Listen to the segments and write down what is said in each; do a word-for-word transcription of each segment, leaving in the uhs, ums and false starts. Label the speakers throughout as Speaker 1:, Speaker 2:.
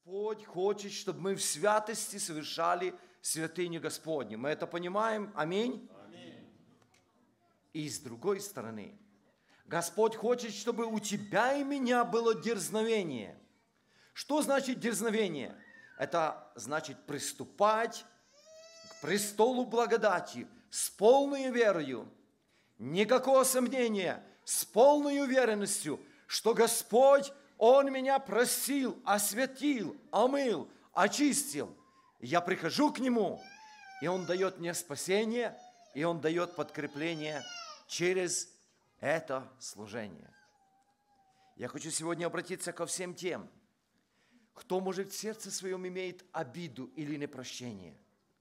Speaker 1: Господь хочет, чтобы мы в святости совершали святыню Господню. Мы это понимаем? Аминь? Аминь. И с другой стороны, Господь хочет, чтобы у тебя и меня было дерзновение. Что значит дерзновение? Это значит приступать к престолу благодати с полной верою, никакого сомнения, с полной уверенностью, что Господь, Он меня простил, осветил, омыл, очистил. Я прихожу к Нему, и Он дает мне спасение, и Он дает подкрепление через это служение. Я хочу сегодня обратиться ко всем тем, кто, может, в сердце своем имеет обиду или непрощение.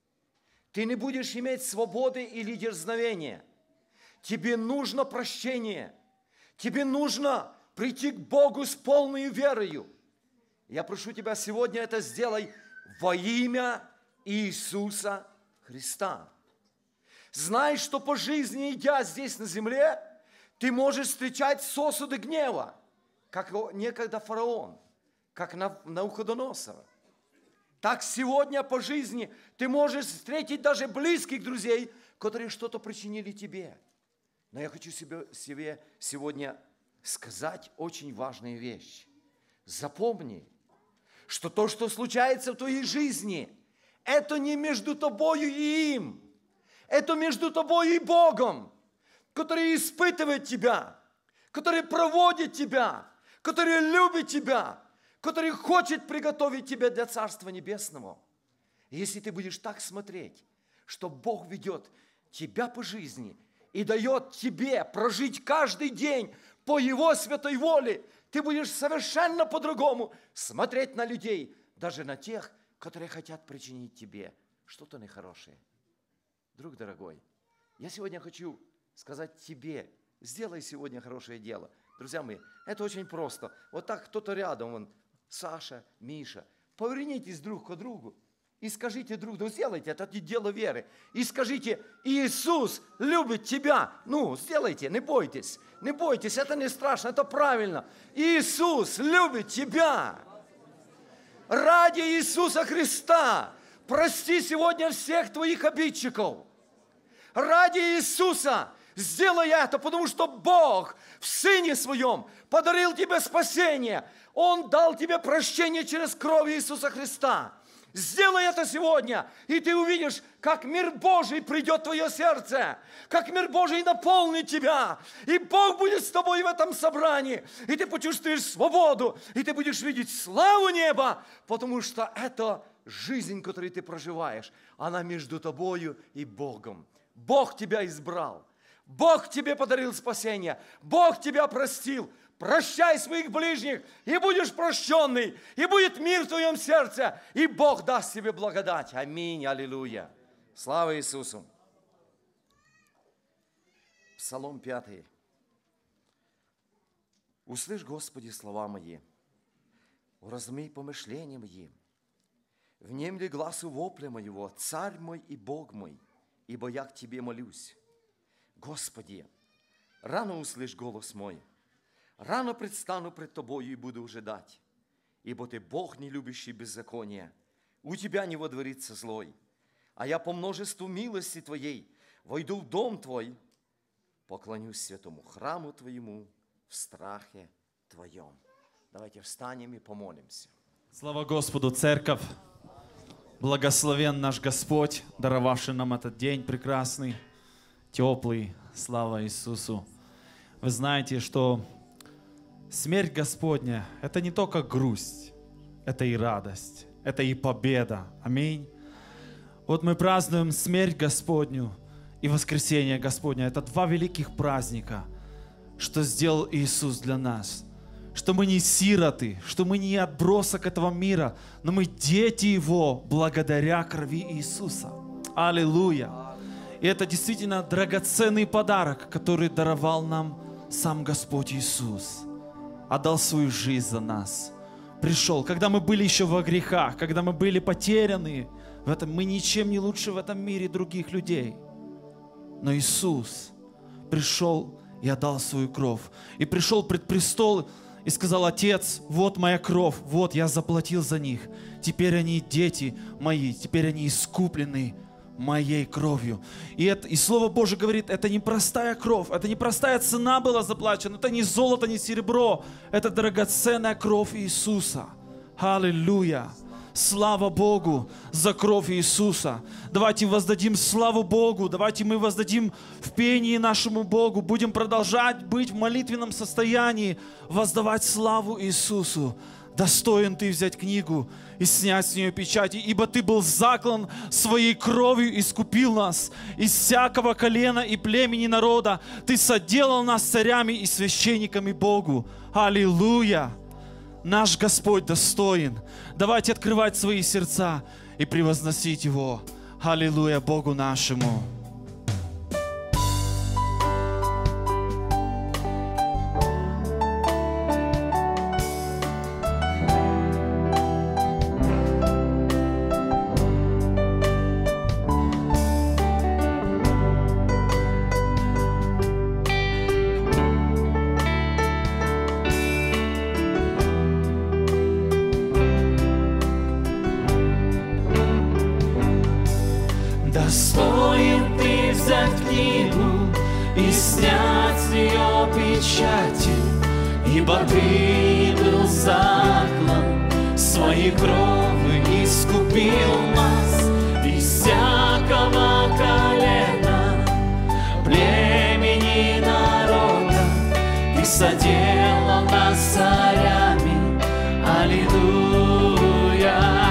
Speaker 1: Ты не будешь иметь свободы или дерзновения. Тебе нужно прощение. Тебе нужно прийти к Богу с полной верою. Я прошу тебя, сегодня это сделай во имя Иисуса Христа. Знай, что по жизни, идя здесь на земле, ты можешь встречать сосуды гнева, как некогда фараон, как Навуходоносор. Так сегодня по жизни ты можешь встретить даже близких друзей, которые что-то причинили тебе. Но я хочу себе, себе сегодня сказать очень важную вещь. Запомни, что то, что случается в твоей жизни, это не между тобою и им. Это между тобой и Богом, который испытывает тебя, который проводит тебя, который любит тебя, который хочет приготовить тебя для Царства Небесного. И если ты будешь так смотреть, что Бог ведет тебя по жизни и дает тебе прожить каждый день по Его святой воле, ты будешь совершенно по-другому смотреть на людей, даже на тех, которые хотят причинить тебе что-то нехорошее. Друг дорогой, я сегодня хочу сказать тебе, сделай сегодня хорошее дело. Друзья мои, это очень просто. Вот так кто-то рядом, вон, Саша, Миша, повернитесь друг к другу и скажите друг другу, сделайте, это дело веры. И скажите, Иисус любит тебя. Ну, сделайте, не бойтесь, не бойтесь, это не страшно, это правильно. Иисус любит тебя. Ради Иисуса Христа прости сегодня всех твоих обидчиков. Ради Иисуса сделай это, потому что Бог в Сыне Своем подарил тебе спасение. Он дал тебе прощение через кровь Иисуса Христа. Сделай это сегодня, и ты увидишь, как мир Божий придет в твое сердце, как мир Божий наполнит тебя, и Бог будет с тобой в этом собрании, и ты почувствуешь свободу, и ты будешь видеть славу неба, потому что это жизнь, которую ты проживаешь, она между тобою и Богом. Бог тебя избрал, Бог тебе подарил спасение, Бог тебя простил. Прощай своих ближних, и будешь прощенный, и будет мир в твоем сердце, и Бог даст тебе благодать. Аминь, аллилуйя. Слава Иисусу. Псалом пятый. Услышь, Господи, слова мои, уразуми помышления мои, внемли гласу вопля моего, Царь мой и Бог мой, ибо я к Тебе молюсь. Господи, рано услышь голос мой, рано предстану пред Тобою и буду ожидать, ибо Ты Бог, не любящий беззакония, у Тебя не водворится злой, а я по множеству милости Твоей войду в дом Твой, поклонюсь святому храму Твоему в страхе Твоем. Давайте встанем и помолимся.
Speaker 2: Слава Господу, Церковь! Благословен наш Господь, даровавший нам этот день прекрасный, теплый. Слава Иисусу! Вы знаете, что смерть Господня – это не только грусть, это и радость, это и победа. Аминь. Вот мы празднуем смерть Господню и воскресение Господня. Это два великих праздника, что сделал Иисус для нас. Что мы не сироты, что мы не отбросок этого мира, но мы дети Его благодаря крови Иисуса. Аллилуйя! И это действительно драгоценный подарок, который даровал нам сам Господь Иисус. Отдал свою жизнь за нас. Пришел, когда мы были еще во грехах, когда мы были потеряны, в этом, мы ничем не лучше в этом мире других людей. Но Иисус пришел и отдал свою кровь. И пришел пред престол, и сказал: Отец, вот моя кровь, вот я заплатил за них. Теперь они дети мои, теперь они искуплены моей кровью. И, это, и Слово Божие говорит, это не простая кровь, это не простая цена была заплачена, это не золото, не серебро, это драгоценная кровь Иисуса. Аллилуйя! Слава Богу за кровь Иисуса. Давайте воздадим славу Богу, давайте мы воздадим в пении нашему Богу, будем продолжать быть в молитвенном состоянии, воздавать славу Иисусу. Достоин ты взять книгу и снять с нее печати, ибо ты был заклан своей кровью и искупил нас из всякого колена и племени народа. Ты соделал нас царями и священниками Богу. Аллилуйя! Наш Господь достоин. Давайте открывать свои сердца и превозносить Его. Аллилуйя Богу нашему.
Speaker 3: Достоин ты взять книгу и снять с нее печати, ибо ты был заклан своей кровью и искупил нас из всякого колена, племени, народа. Ты соделал нас царями. Аллилуйя!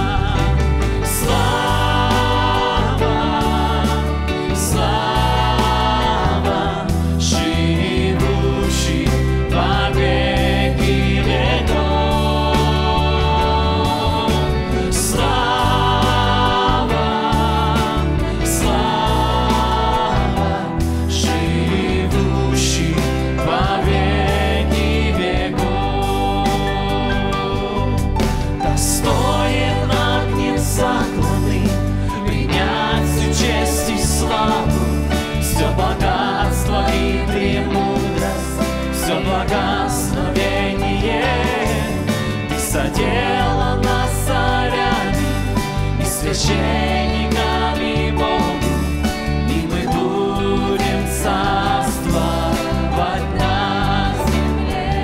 Speaker 3: Соделал нас царями и священниками Богу, и мы будем царствовать на земле.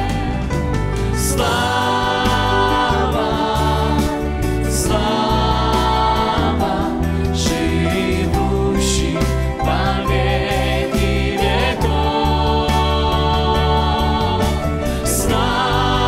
Speaker 3: Слава, слава, живущий во веки веков. Слава,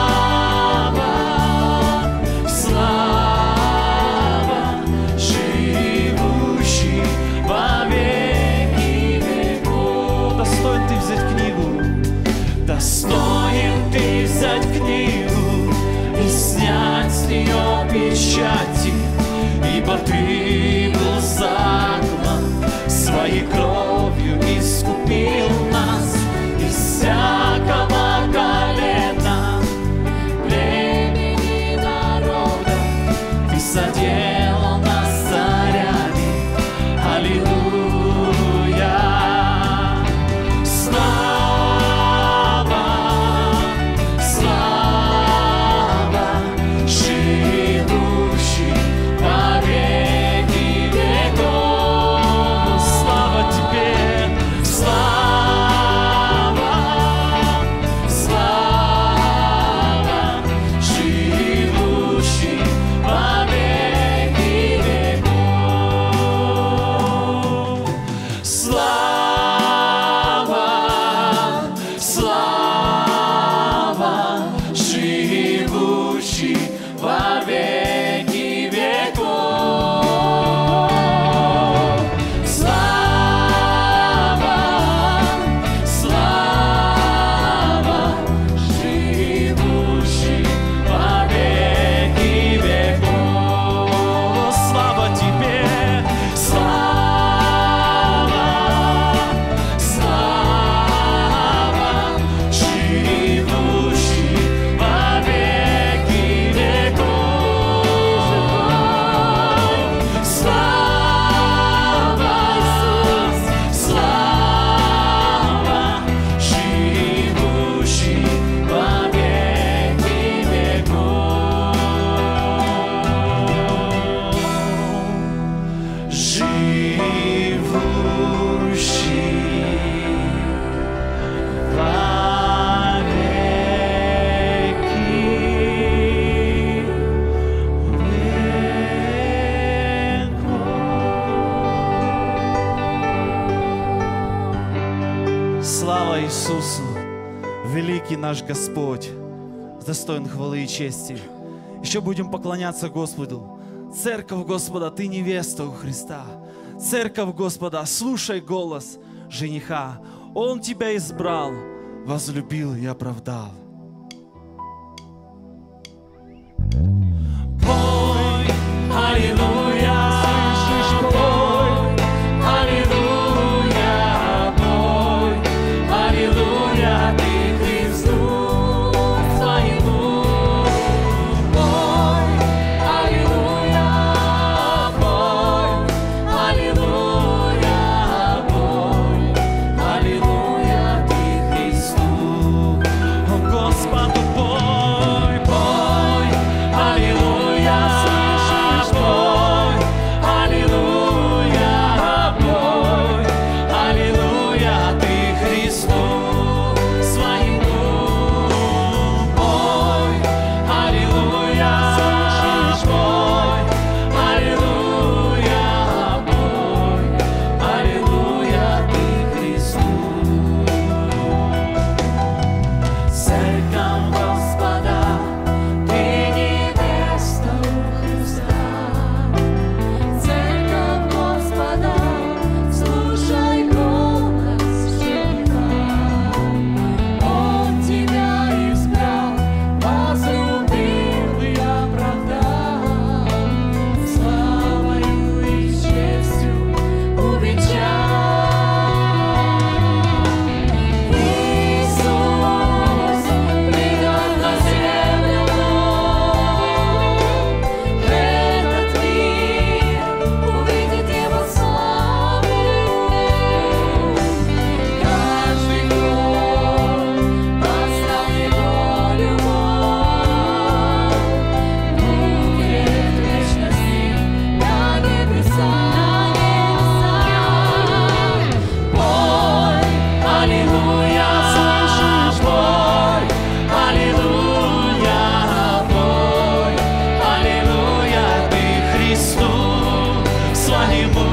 Speaker 3: достоин ты взять книгу и снять с нее печати, ибо ты был заклан своей кровью и искупил нас из всякого колена, племени, народа. Ты соделал нас царями. Аллилуйя! Живущий
Speaker 2: великий наш Господь, достоин хвалы и чести. Еще будем поклоняться Господу. Церковь Господа, Ты невеста у Христа. Церковь Господа, слушай голос жениха. Он Тебя избрал, возлюбил и оправдал.
Speaker 3: Пой, аллилуйя, пой, аллилуйя, пой, аллилуйя, Ты Христу своему. Пой, аллилуйя, пой, аллилуйя, пой, аллилуйя, Ты Христу.
Speaker 2: О, Господу пой,
Speaker 3: Пой, аллилуйя, пой, аллилуйя, пой, аллилуйя, Ты Христу своему. Пой, аллилуйя, пой, аллилуйя, пой, аллилуйя, Ты Христу. Церковь Господа, Ты невеста у Христа. Церковь Господа, слушай голос жениха. Он Тебя избрал, возлюбил и оправдал. Славою и честью увенчал. Иисус придет на землю, этот мир увидит Его славу. Каждый, кто познал Его любовь, будет вечно с Ним на небесах. Пой, аллилуйя, пой, аллилуйя, пой, аллилуйя, Ты Христу своему.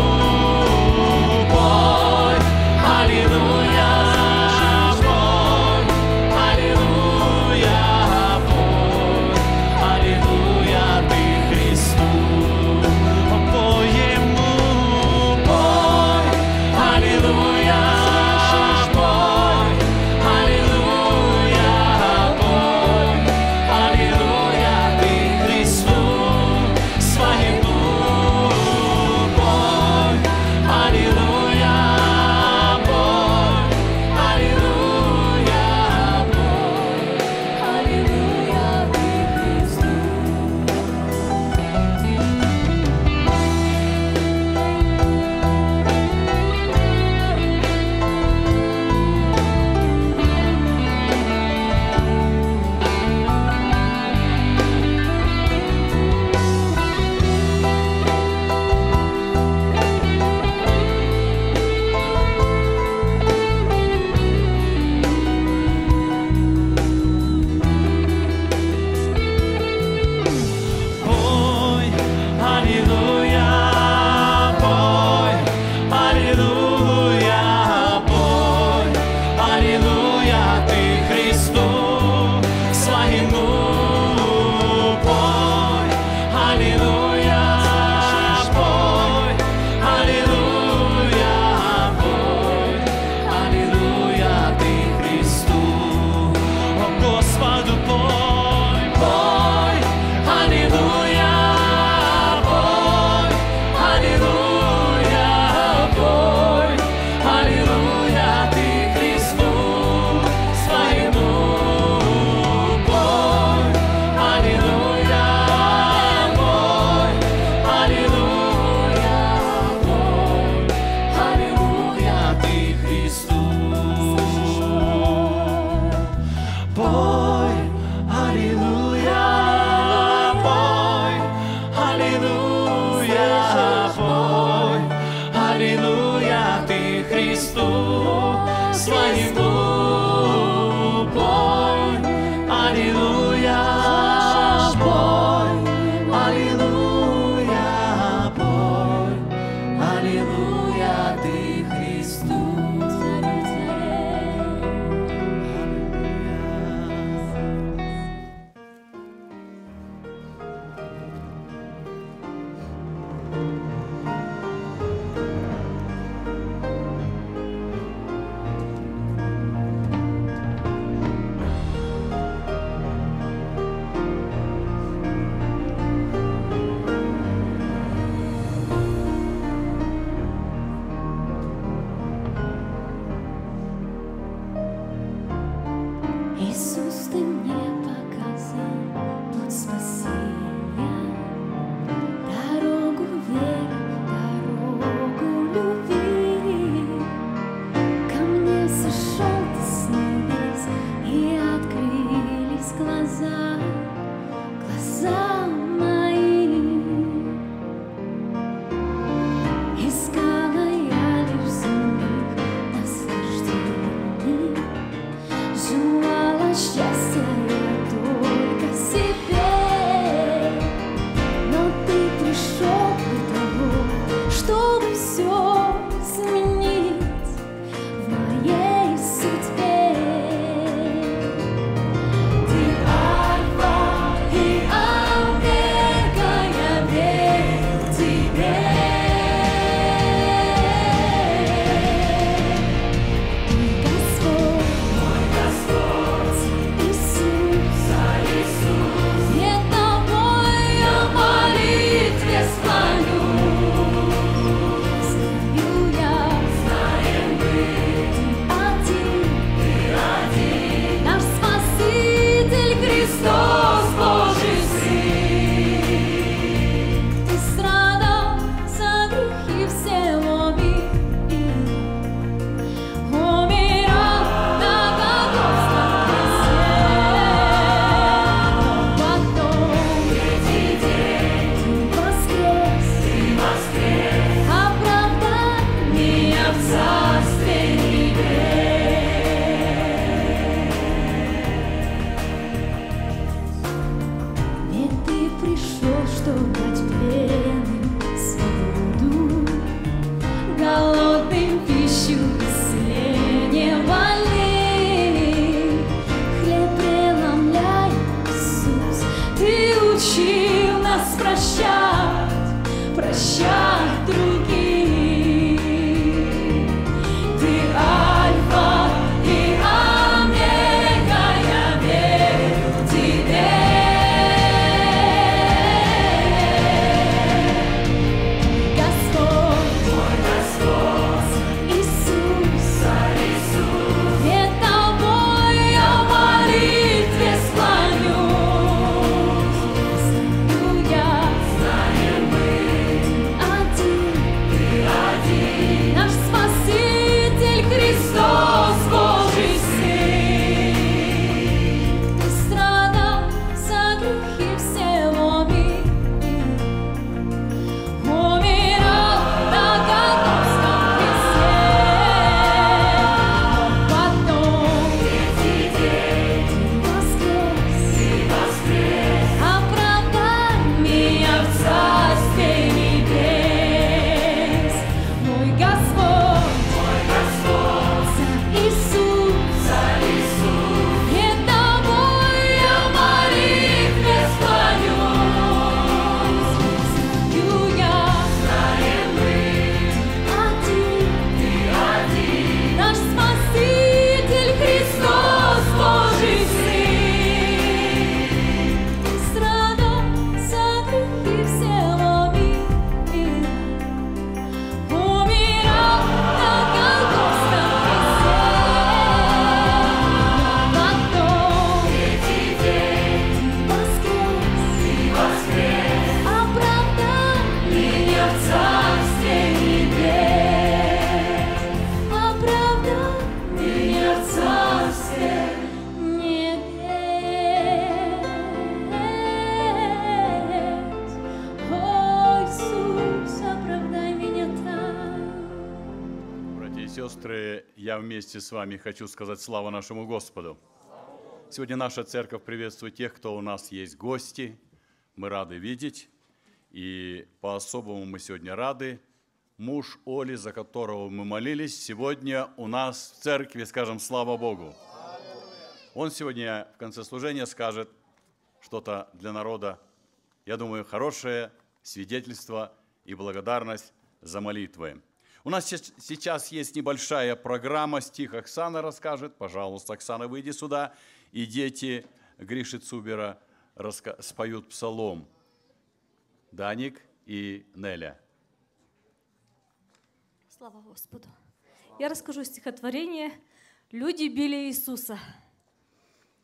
Speaker 3: Пой, аллилуйя, пой, аллилуйя, пой, аллилуйя, Ты Христу.
Speaker 2: пой Ему,
Speaker 3: Пой, аллилуйя, пой, аллилуйя, пой, аллилуйя, Ты Христу своему. Пой, аллилуйя, пой, аллилуйя, пой, аллилуйя, Ты Христу.
Speaker 2: пой, аллилуйя, пой, аллилуйя, пой, аллилуйя, Ты Христу своему. Пой, аллилуйя, пой, аллилуйя, пой, аллилуйя, Ты Христу. О, Господу пой,
Speaker 3: Пой, аллилуйя, пой, аллилуйя, пой, аллилуйя, Ты Христу своему. Пой, аллилуйя, пой, аллилуйя, пой, аллилуйя, Ты Христу.
Speaker 2: пой, аллилуйя,
Speaker 3: Пой, аллилуйя, пой, аллилуйя, Ты Христу своему. Пой, аллилуйя, пой, аллилуйя, пой, аллилуйя, Ты Христу.
Speaker 4: Иисус, Ты мне показал путь спасения, дорогу веры, дорогу любви. Ко мне сошел Ты с небес, и открылись глаза, глаза мои. Искала я лишь земных наслаждений, желала счастья я только себе, но Ты пришел для того, чтобы все изменить в моей судьбе. Ты Альфа и Омега, я верю в Тебе. Мой Господь, Иисус, пред Тобой я в молитве склонюсь. Знаю я, знаем мы, Ты один, наш Спаситель Христос, Божий Сын. Ты страдал за грехи всего мира, умирал на Голгофском кресте, но потом в третий день Ты воскрес, оправдай меня в Царстве Небес. Ведь Ты пришел, чтоб дать пленным свободу, голодным пищу, исцеление больных. Хлеб преломляй, Иисус, Ты учил нас прощать, прощать других. Ты Альфа и Омега, я верю в Тебе. Господь, мой Господь, Иисус, пред Тобой я в молитве склонюсь. Знаю я, знаем мы, Ты один, наш Спаситель Христос, Божий Сын. Ты страдал за грехи всего мира, умирал на Голгофском кресте, но потом в третий день Ты воскрес, оправдай меня в Царстве Небес. Мой Господь, Иисус, пред Тобой я в молитве склонюсь. Знаю я, знаем мы, Ты один, наш Спаситель Христос, Божий Сын. Ты страдал за грехи всего мира, умирал на Голгофском кресте, но потом в третий день Ты воскрес, оправдай меня в Царстве Небес, оправдай меня в Царстве Небес. О, Иисус, оправдай меня там.
Speaker 5: Братья и сестры, я вместе с вами хочу сказать славу нашему Господу. Сегодня наша церковь приветствует тех, кто у нас есть гости. Мы рады видеть. И по-особому мы сегодня рады. Муж Оли, за которого мы молились, сегодня у нас в церкви, скажем, слава Богу. Он сегодня в конце служения скажет что-то для народа, я думаю, хорошее свидетельство и благодарность за молитвы. У нас сейчас есть небольшая программа, стих Оксана расскажет. Пожалуйста, Оксана, выйди сюда. И дети Гриши Цубера споют псалом. Даник и Неля.
Speaker 6: Слава Господу. Я расскажу стихотворение «Люди били Иисуса».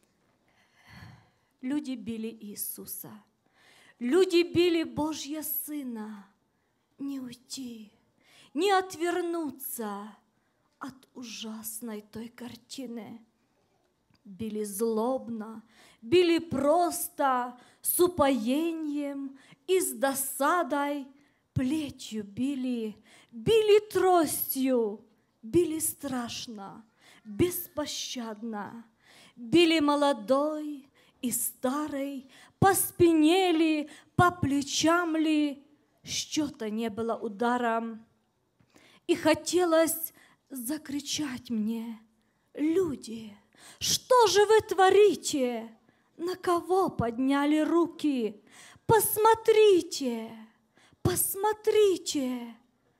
Speaker 4: люди били Иисуса. Люди били Божьего Сына. Не уйти, не отвернуться от ужасной той картины. Били злобно, били просто, с упоением и с досадой, плетью били, били тростью, били страшно, беспощадно. Били молодой и старый, по спине ли, по плечам ли, счета не было ударом. И хотелось закричать мне: люди, что же вы творите? На кого подняли руки? Посмотрите, посмотрите.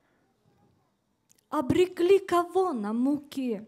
Speaker 4: Обрекли кого на муки?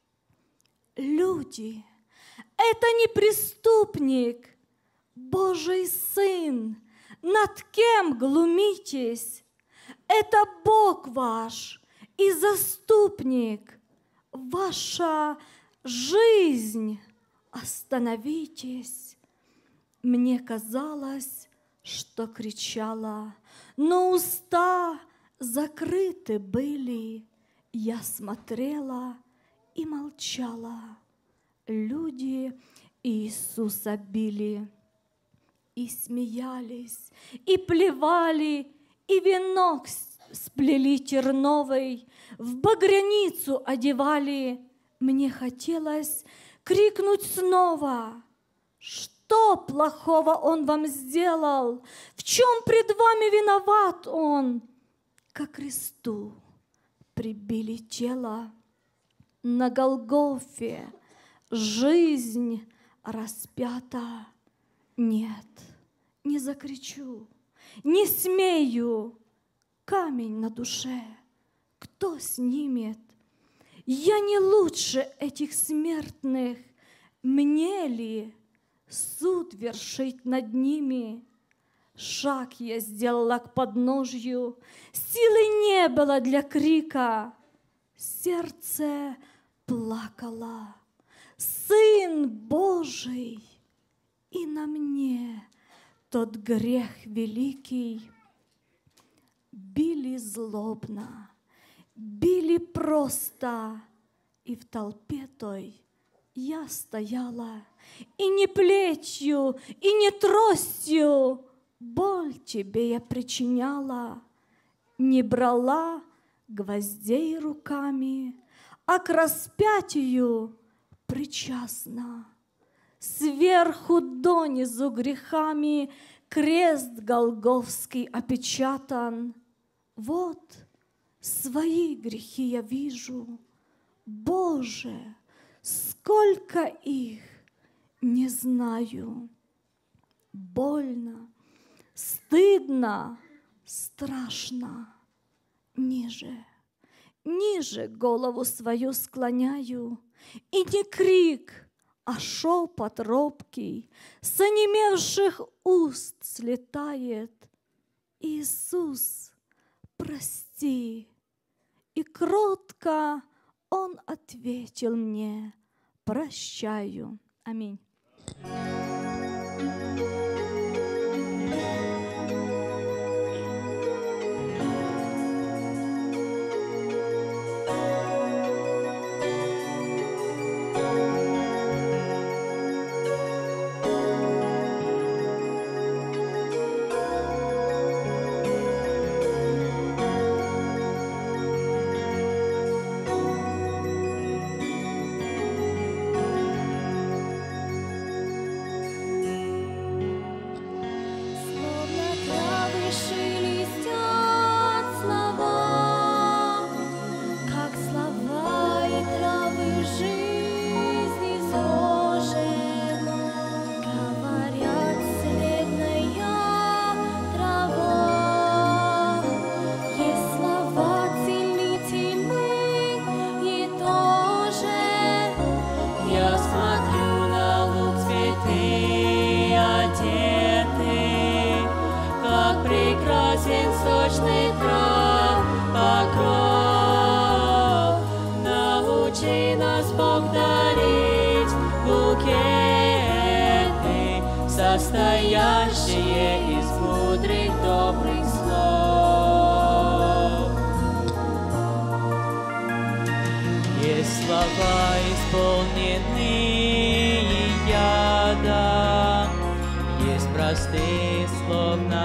Speaker 4: Люди, это не преступник, Божий Сын. Над кем глумитесь? Это Бог ваш и заступник. Ваша жизнь. Остановитесь. Мне казалось, что кричала, но уста закрыты были. Я смотрела и молчала. Люди Иисуса били и смеялись, и плевали, и венок сплели терновый, в багряницу одевали. Мне хотелось крикнуть снова: что плохого Он вам сделал? В чем пред вами виноват Он? Ко кресту прибили тело, на Голгофе жизнь распята. Нет, не закричу, не смею. Камень на душе кто снимет? Я не лучше этих смертных. Мне ли суд вершить над ними? Шаг я сделала к подножью, силы не было для крика. Сердце плакало. Сын Божий, и на мне тот грех великий. Били злобно, били просто, и в толпе той я стояла, и не плетью, и не тростью боль тебе я причиняла, не брала гвоздей руками, а к распятию причастна. Сверху донизу грехами крест голгофский опечатан. Вот свои грехи я вижу, Боже, сколько их, не знаю. Больно, стыдно, страшно. Ниже, ниже голову свою склоняю, и не крик, а шепот робкий с онемевших уст слетает: Иисус, прости. И кротко Он ответил мне: прощаю. Аминь.
Speaker 3: состоящее из мудрых добрых слов. Есть слова, исполненные яда, есть простые, словно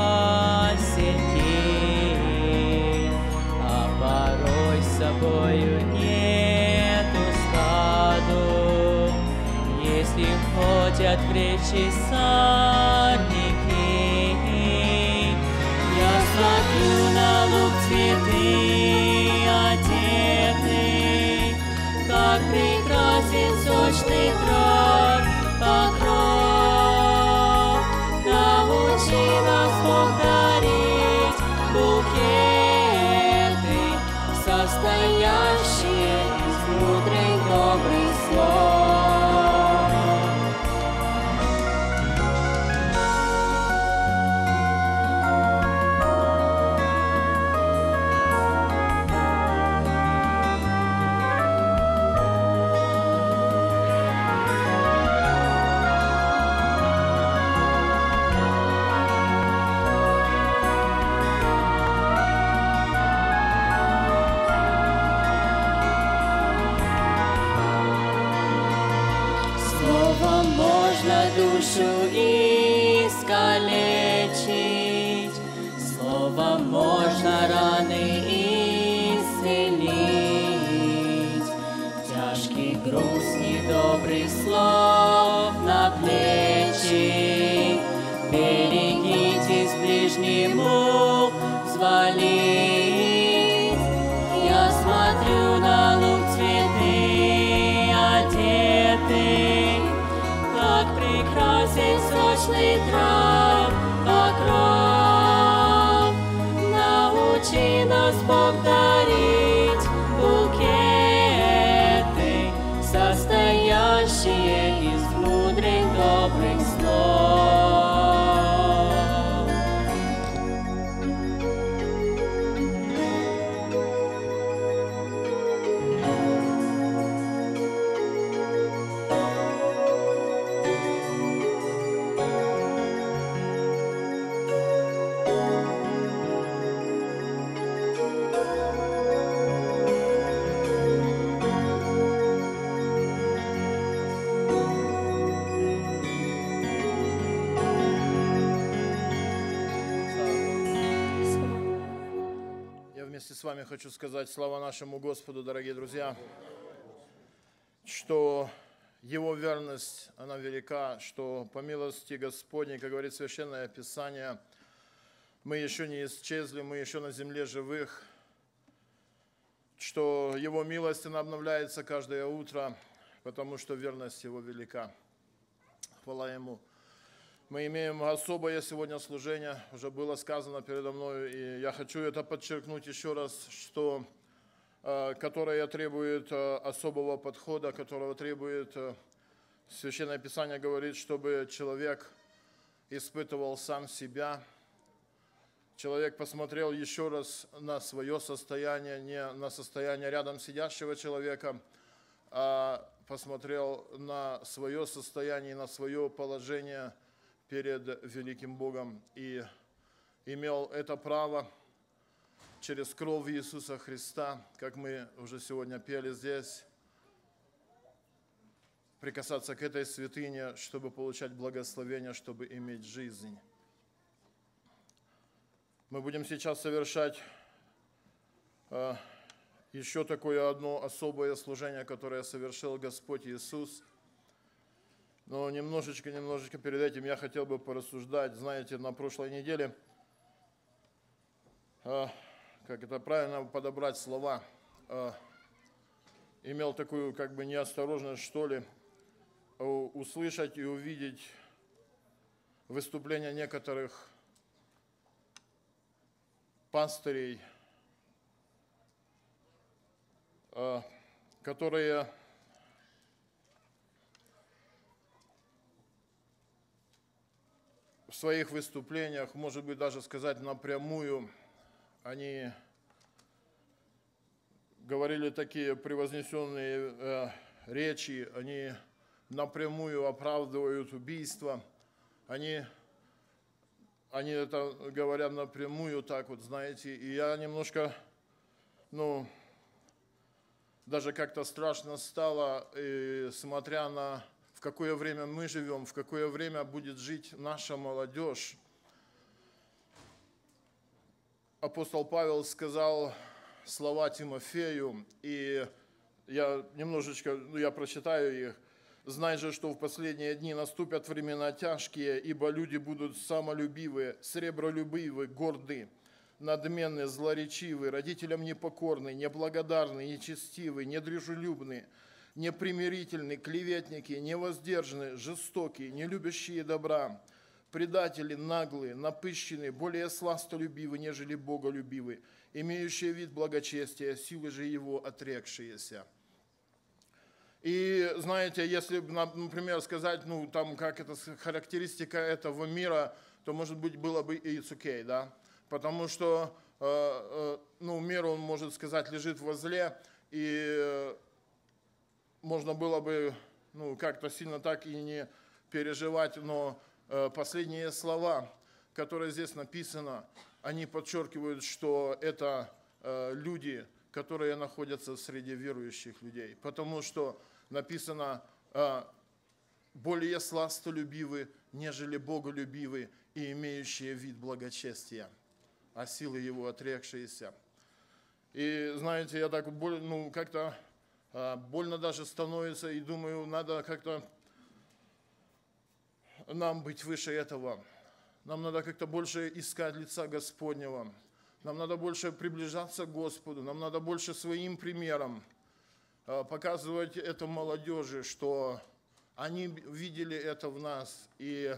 Speaker 3: васильки, а порой с собою нету сладу. Если ходят в речи сорняки, я смотрю на луг цветы одетый, как прекрасен сочный трав покров. Научи нас, Бог, дарить букеты, состоящие из мудрых добрых слов. Душу искалечить, словом можно раны исцелить. Тяжкий груз недобрых слов на плечи, берегитесь ближнему взвалить. Я смотрю на луг цветы одетый, как прекрасен сочный трав покров. Научи нас, Бог, дарить букеты, состоящие из мудрых добрых слов.
Speaker 6: С вами хочу сказать слава нашему Господу, дорогие друзья, что Его верность, она велика, что по милости Господней, как говорит Священное Писание, мы еще не исчезли, мы еще на земле живых, что Его милость, она обновляется каждое утро, потому что верность Его велика. Хвала Ему. Мы имеем особое сегодня служение, уже было сказано передо мной, и я хочу это подчеркнуть еще раз, что, которое требует особого подхода, которого требует, Священное Писание говорит, чтобы человек испытывал сам себя, человек посмотрел еще раз на свое состояние, не на состояние рядом сидящего человека, а посмотрел на свое состояние, на свое положение перед великим Богом и имел это право через кровь Иисуса Христа, как мы уже сегодня пели здесь, прикасаться к этой святыне, чтобы получать благословение, чтобы иметь жизнь. Мы будем сейчас совершать э, еще такое одно особое служение, которое совершил Господь Иисус. Но немножечко, немножечко перед этим я хотел бы порассуждать. Знаете, на прошлой неделе, э, как это правильно подобрать слова, э, имел такую как бы неосторожность, что ли, услышать и увидеть выступления некоторых пастырей, э, которые в своих выступлениях, может быть, даже сказать напрямую, они говорили такие превознесенные э, речи, они напрямую оправдывают убийство, они, они это говорят напрямую так вот, знаете, и я немножко, ну, даже как-то страшно стало, и смотря на, в какое время мы живем, в какое время будет жить наша молодежь. Апостол Павел сказал слова Тимофею, и я немножечко, ну, я прочитаю их. «Знай же, что в последние дни наступят времена тяжкие, ибо люди будут самолюбивые, сребролюбивы, горды, надменны, злоречивы, родителям непокорны, неблагодарны, нечестивы, недружелюбны, непримирительны, клеветники, невоздержаны, жестокие, не любящие добра, предатели, наглые, напыщенные, более сластолюбивы, нежели боголюбивы, имеющие вид благочестия, силы же его отрекшиеся». И знаете, если, например, сказать, ну, там, как это характеристика этого мира, то, может быть, было бы и it's okay, да? Потому что, э, э, ну, мир, он, может сказать, лежит возле, и э, можно было бы, ну, как-то сильно так и не переживать, но э, последние слова, которые здесь написаны, они подчеркивают, что это э, люди, которые находятся среди верующих людей. Потому что написано, более сластолюбивы, нежели боголюбивы и имеющие вид благочестия, а силы его отрекшиеся. И знаете, я так ну, как-то больно даже становится, и думаю, надо как-то нам быть выше этого. Нам надо как-то больше искать лица Господнего. Нам надо больше приближаться к Господу, нам надо больше своим примером показывать это молодежи, что они видели это в нас и,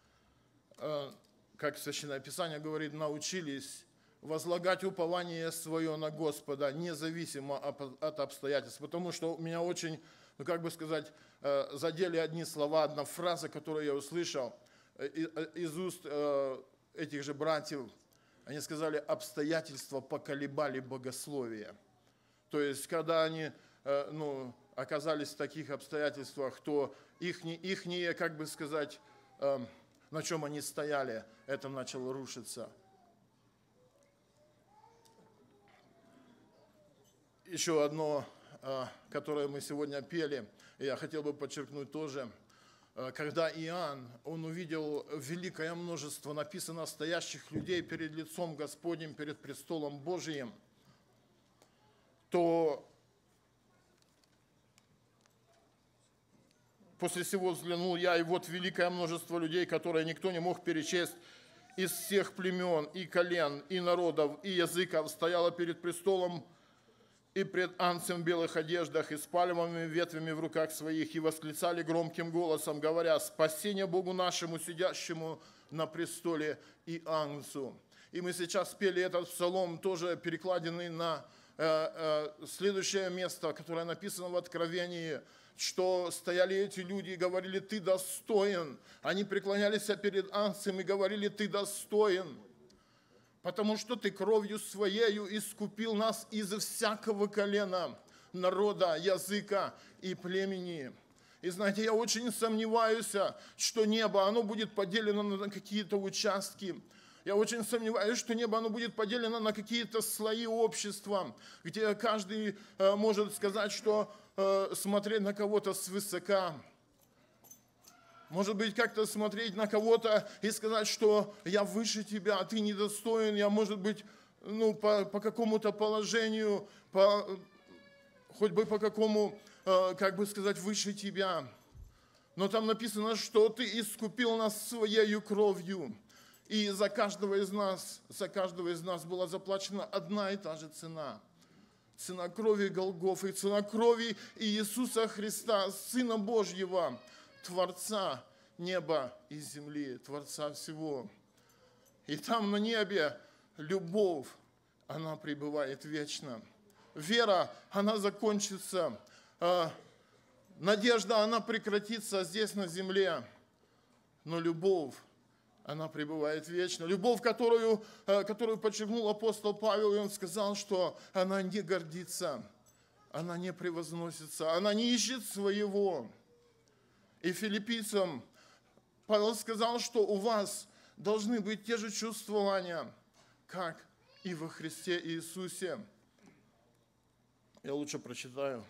Speaker 6: как Священное Писание говорит, научились возлагать упование свое на Господа, независимо от обстоятельств. Потому что меня очень, ну как бы сказать, задели одни слова, одна фраза, которую я услышал из уст этих же братьев. Они сказали, обстоятельства поколебали богословие. То есть, когда они ну, оказались в таких обстоятельствах, то их, ихние, как бы сказать, на чем они стояли, это начало рушиться. Еще одно, которое мы сегодня пели, я хотел бы подчеркнуть тоже. Когда Иоанн, он увидел великое множество написано стоящих людей перед лицом Господним, перед престолом Божиим, то после всего взглянул я, и вот великое множество людей, которые никто не мог перечесть, из всех племен, и колен, и народов, и языков, стояло перед престолом и пред Агнцем в белых одеждах, и с пальмовыми ветвями в руках своих, и восклицали громким голосом, говоря, «Спасение Богу нашему, сидящему на престоле и Агнцу». И мы сейчас пели этот псалом, тоже перекладенный на э, э, следующее место, которое написано в Откровении, что стояли эти люди и говорили, «Ты достоин». Они преклонялись перед Агнцем и говорили, «Ты достоин». Потому что Ты кровью Своею искупил нас из всякого колена, народа, языка и племени. И знаете, я очень сомневаюсь, что небо, оно будет поделено на какие-то участки. Я очень сомневаюсь, что небо, оно будет поделено на какие-то слои общества, где каждый может сказать, что смотреть на кого-то свысока. Может быть, как-то смотреть на кого-то и сказать, что я выше тебя, а ты недостоин, я, может быть, ну, по, по какому-то положению, по, хоть бы по какому, э, как бы сказать, выше тебя. Но там написано, что ты искупил нас своею кровью. И за каждого из нас, за каждого из нас была заплачена одна и та же цена. Цена крови Голгофы, цена крови Иисуса Христа, Сына Божьего, Творца неба и земли, Творца всего. И там на небе любовь, она пребывает вечно. Вера, она закончится. Надежда, она прекратится здесь на земле. Но любовь, она пребывает вечно. Любовь, которую, которую подчеркнул апостол Павел, и он сказал, что она не гордится, она не превозносится, она не ищет своего. И филиппийцам Павел сказал, что у вас должны быть те же чувствования, как и во Христе Иисусе. Я лучше прочитаю.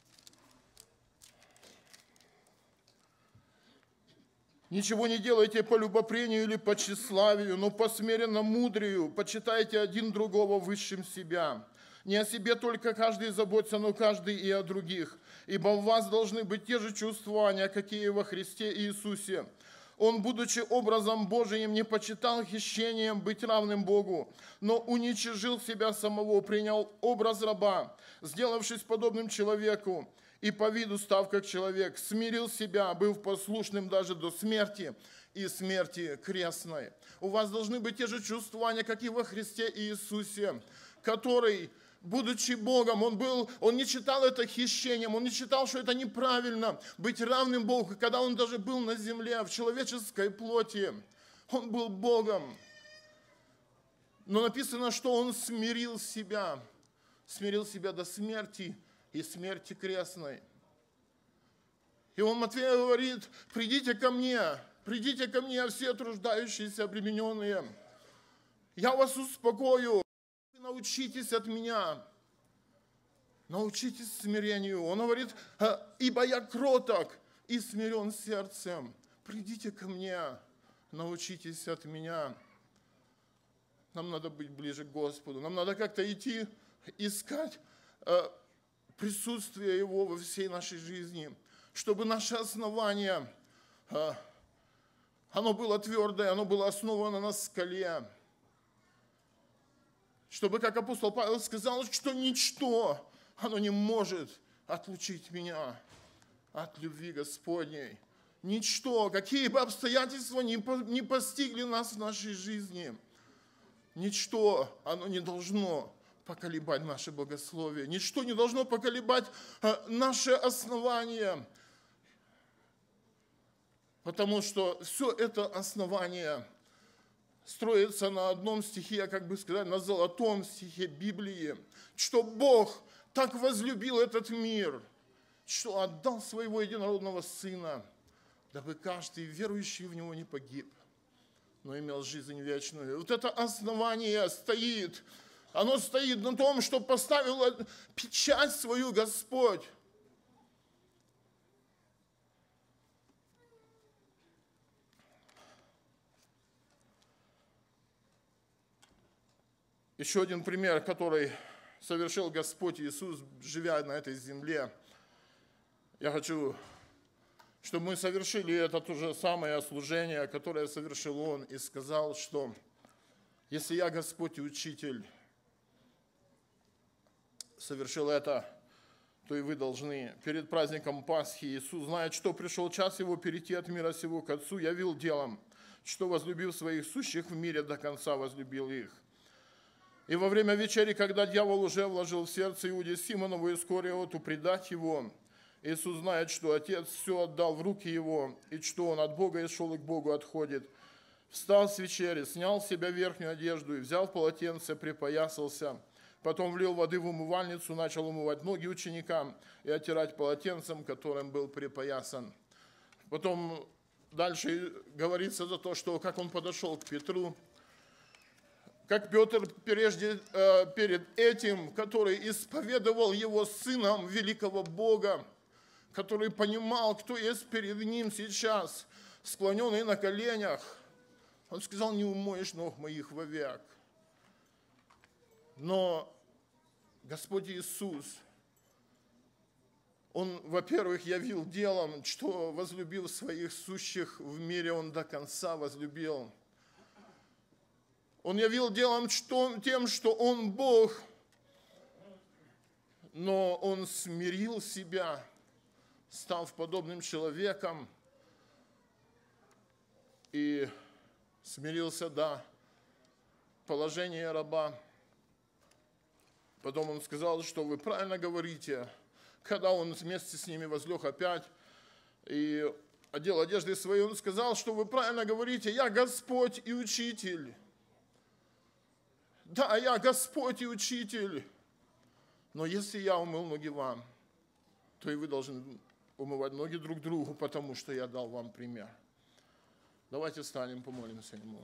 Speaker 6: Ничего не делайте по любопрению или по тщеславию, но по смиренно мудрию, почитайте один другого высшим себя. Не о себе только каждый заботится, но каждый и о других. Ибо у вас должны быть те же чувствования, какие во Христе Иисусе. Он, будучи образом Божиим, не почитал хищением быть равным Богу, но уничижил себя самого, принял образ раба, сделавшись подобным человеку, и по виду став как человек, смирил себя, быв послушным даже до смерти и смерти крестной. У вас должны быть те же чувствования, как и во Христе Иисусе, который, будучи Богом, он, был, он не считал это хищением, он не считал, что это неправильно, быть равным Богу, когда он даже был на земле, в человеческой плоти. Он был Богом. Но написано, что он смирил себя, смирил себя до смерти и смерти крестной. И он, Матфея, говорит: придите ко мне, придите ко мне, все труждающиеся, обремененные. Я вас успокою. Научитесь от меня. Научитесь смирению. Он говорит: ибо я кроток и смирен сердцем. Придите ко мне, научитесь от меня. Нам надо быть ближе к Господу. Нам надо как-то идти, искать присутствие Его во всей нашей жизни, чтобы наше основание, оно было твердое, оно было основано на скале. Чтобы, как апостол Павел сказал, что ничто, оно не может отлучить меня от любви Господней. Ничто, какие бы обстоятельства ни постигли нас в нашей жизни, ничто, оно не должно поколебать наше богословие. Ничто не должно поколебать наше основание. Потому что все это основание строится на одном стихе, как бы сказать, на золотом стихе Библии, что Бог так возлюбил этот мир, что отдал своего единородного Сына, дабы каждый верующий в Него не погиб, но имел жизнь вечную. Вот это основание стоит, оно стоит на том, что поставил печать свою Господь. Еще один пример, который совершил Господь Иисус, живя на этой земле. Я хочу, чтобы мы совершили это то же самое служение, которое совершил Он, и сказал, что если я, Господь и Учитель, совершил это, то и вы должны. Перед праздником Пасхи Иисус, зная, что пришел час Его перейти от мира сего к Отцу, явил делом, что, возлюбив своих сущих в мире, до конца возлюбил их. И во время вечери, когда дьявол уже вложил в сердце Иуде Симонову Искариоту предать Его, Иисус знает, что Отец все отдал в руки Его, и что Он от Бога и шел и к Богу отходит. Встал с вечери, снял с себя верхнюю одежду и, взяв полотенце, припоясался. Потом влил воды в умывальницу, начал умывать ноги ученикам и оттирать полотенцем, которым был припоясан. Потом дальше говорится за то, что как Он подошел к Петру, как Петр прежде, э, перед этим, который исповедовал Его сыном великого Бога, который понимал, кто есть перед ним сейчас, склоненный на коленях, он сказал: не умоешь ног моих вовек. Но Господь Иисус, Он, во-первых, явил делом, что возлюбил своих сущих в мире, Он до конца возлюбил. Он явил делом что, тем, что Он Бог, но Он смирил себя, став подобным человеком и смирился до положения раба. Потом Он сказал, что вы правильно говорите, когда Он вместе с ними возлег опять и одел одежды свои, Он сказал, что вы правильно говорите: я Господь и Учитель. Да, я Господь и Учитель, но если я умыл ноги вам, то и вы должны умывать ноги друг другу, потому что я дал вам пример. Давайте встанем, помолимся Ему.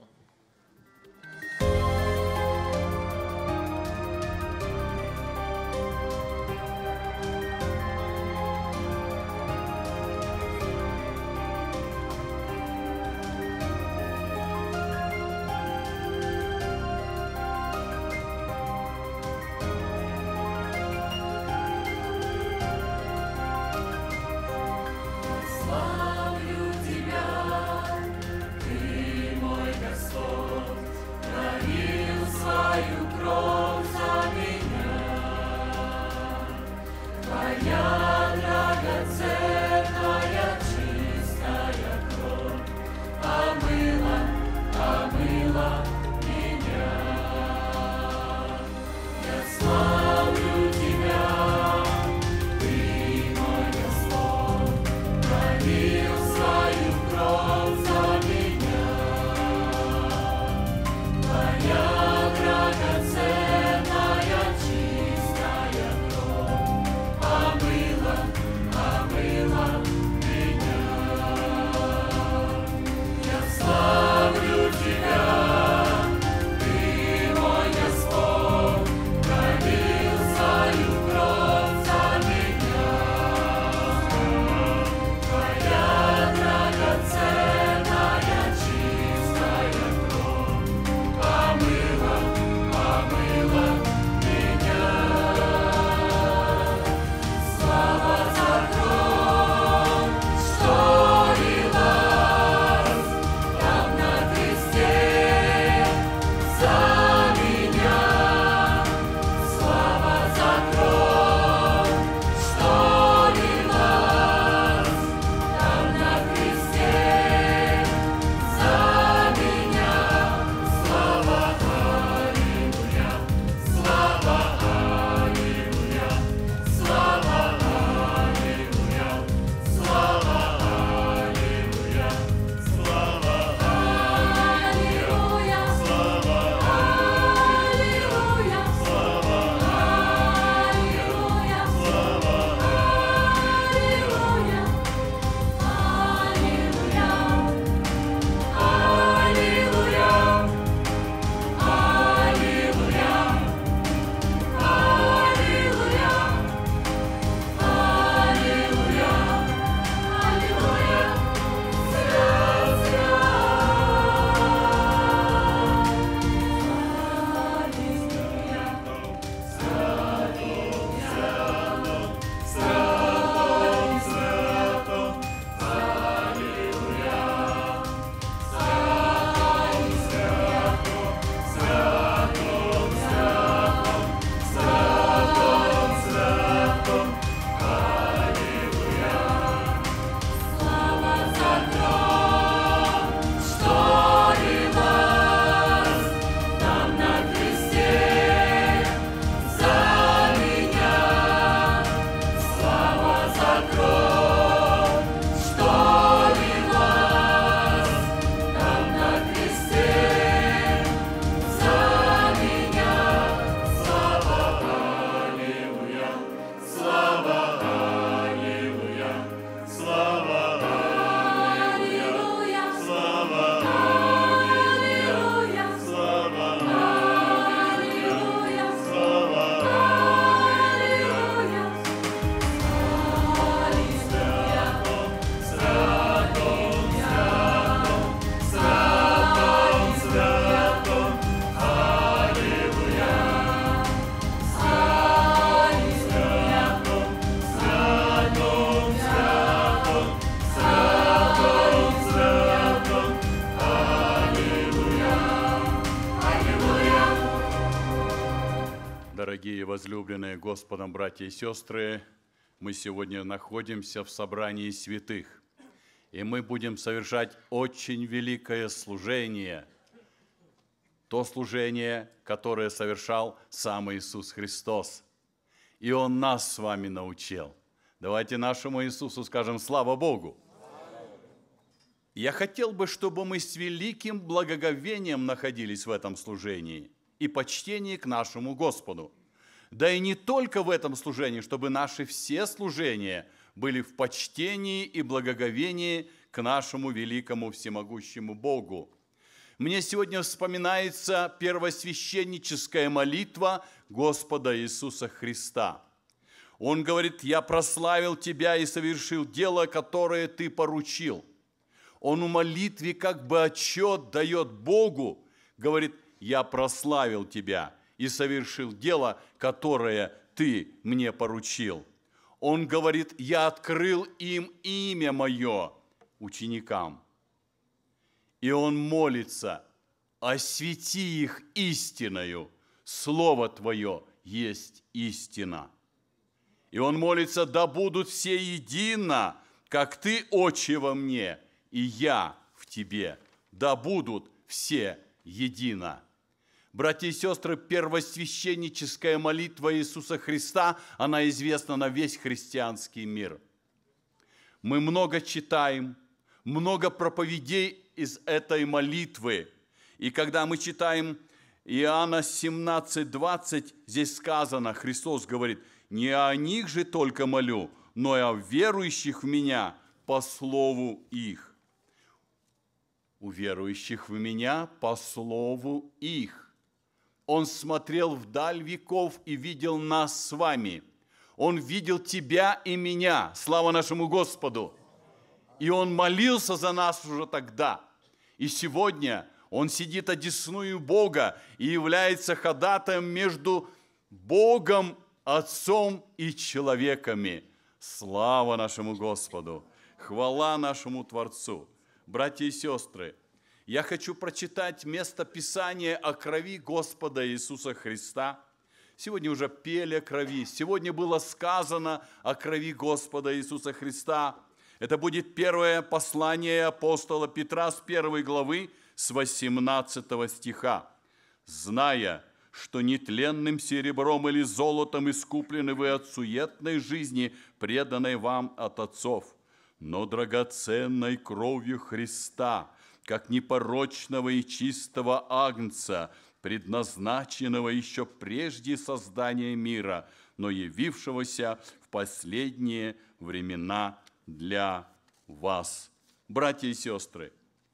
Speaker 3: Славлю Тебя, Ты мой Господь, пролил свою кровь за меня. Твоя драгоценная чистая кровь омыла, омыла меня. Я славлю Тебя, Ты мой Господь, пролил свою кровь за меня. Твоя драгоценная чистая кровь омыла, омыла меня. Я славлю Тебя, Ты мой Господь, пролил свою кровь за меня. Твоя драгоценная чистая кровь омыла, омыла меня. Слава за кровь, что лилась там на кресте за меня. Слава за кровь, что лилась там на кресте за меня. Слава, аллилуйя, слава, аллилуйя, слава, аллилуйя, слава, аллилуйя, слава,
Speaker 4: Аллилуйя,
Speaker 3: слава,
Speaker 4: аллилуйя,
Speaker 3: слава,
Speaker 4: аллилуйя,
Speaker 5: Дорогие возлюбленные Господом братья и сестры, мы сегодня находимся в собрании святых, и мы будем совершать очень великое служение, то служение, которое совершал сам Иисус Христос. И Он нас с вами научил. Давайте нашему Иисусу скажем «Слава Богу!». Я хотел бы, чтобы мы с великим благоговением находились в этом служении и почтении к нашему Господу. Да и не только в этом служении, чтобы наши все служения были в почтении и благоговении к нашему великому всемогущему Богу. Мне сегодня вспоминается первосвященническая молитва Господа Иисуса Христа. Он говорит: «Я прославил Тебя и совершил дело, которое Ты поручил». Он в молитве как бы отчет дает Богу, говорит: «Я прославил Тебя и совершил дело, которое Ты мне поручил». Он говорит: «Я открыл им имя Мое», ученикам. И Он молится: «Освети их истиною, Слово Твое есть истина». И Он молится: «Да будут все едино, как Ты, Отче, во мне, и я в Тебе, да будут все едино». Братья и сестры, первосвященническая молитва Иисуса Христа, она известна на весь христианский мир. Мы много читаем, много проповедей из этой молитвы. И когда мы читаем Иоанна семнадцать двадцать, здесь сказано, Христос говорит: «Не о них же только молю, но и о верующих в Меня по слову их». У верующих в Меня по слову их. Он смотрел вдаль веков и видел нас с вами. Он видел тебя и меня. Слава нашему Господу! И Он молился за нас уже тогда. И сегодня Он сидит одесную Бога и является ходатаем между Богом, Отцом и человеками. Слава нашему Господу! Хвала нашему Творцу! Братья и сестры, я хочу прочитать место Писания о крови Господа Иисуса Христа. Сегодня уже пели о крови. Сегодня было сказано о крови Господа Иисуса Христа. Это будет первое послание апостола Петра с первой главы, с восемнадцатого стиха. «Зная, что нетленным серебром или золотом искуплены вы от суетной жизни, преданной вам от отцов, но драгоценной кровью Христа, как непорочного и чистого агнца, предназначенного еще прежде создания мира, но явившегося в последние времена для вас». Братья и сестры,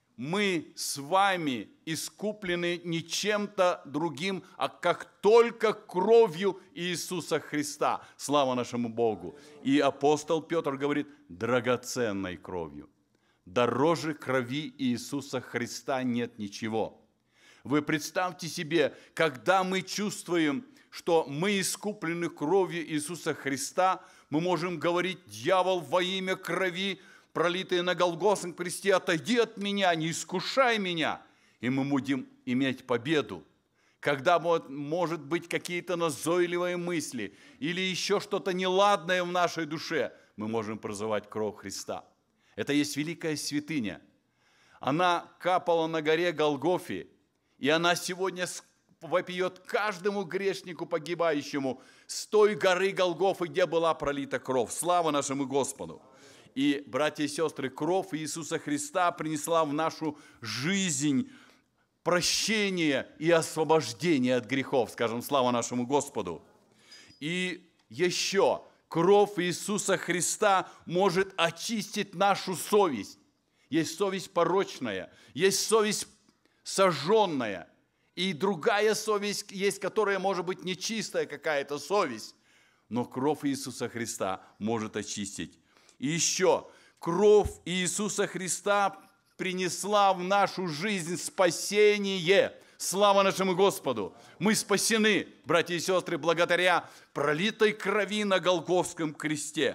Speaker 5: мы с вами искуплены не чем-то другим, а как только кровью Иисуса Христа. Слава нашему Богу! И апостол Петр говорит: драгоценной кровью. Дороже крови Иисуса Христа нет ничего. Вы представьте себе, когда мы чувствуем, что мы искуплены кровью Иисуса Христа, мы можем говорить: дьявол, во имя крови, пролитой на Голгофском кресте, отойди от меня, не искушай меня. И мы будем иметь победу. Когда, может быть, какие-то назойливые мысли или еще что-то неладное в нашей душе, мы можем призывать кровь Христа. Это есть великая святыня. Она капала на горе Голгофе, и она сегодня вопиет каждому грешнику погибающему с той горы Голгофы, где была пролита кровь. Слава нашему Господу! И, братья и сестры, кровь Иисуса Христа принесла в нашу жизнь прощение и освобождение от грехов. Скажем, слава нашему Господу! И еще кровь Иисуса Христа может очистить нашу совесть. Есть совесть порочная, есть совесть сожженная, и другая совесть есть, которая может быть нечистая какая-то совесть, но кровь Иисуса Христа может очистить. И еще кровь Иисуса Христа принесла в нашу жизнь спасение. Слава нашему Господу! Мы спасены, братья и сестры, благодаря пролитой крови на Голгофском кресте.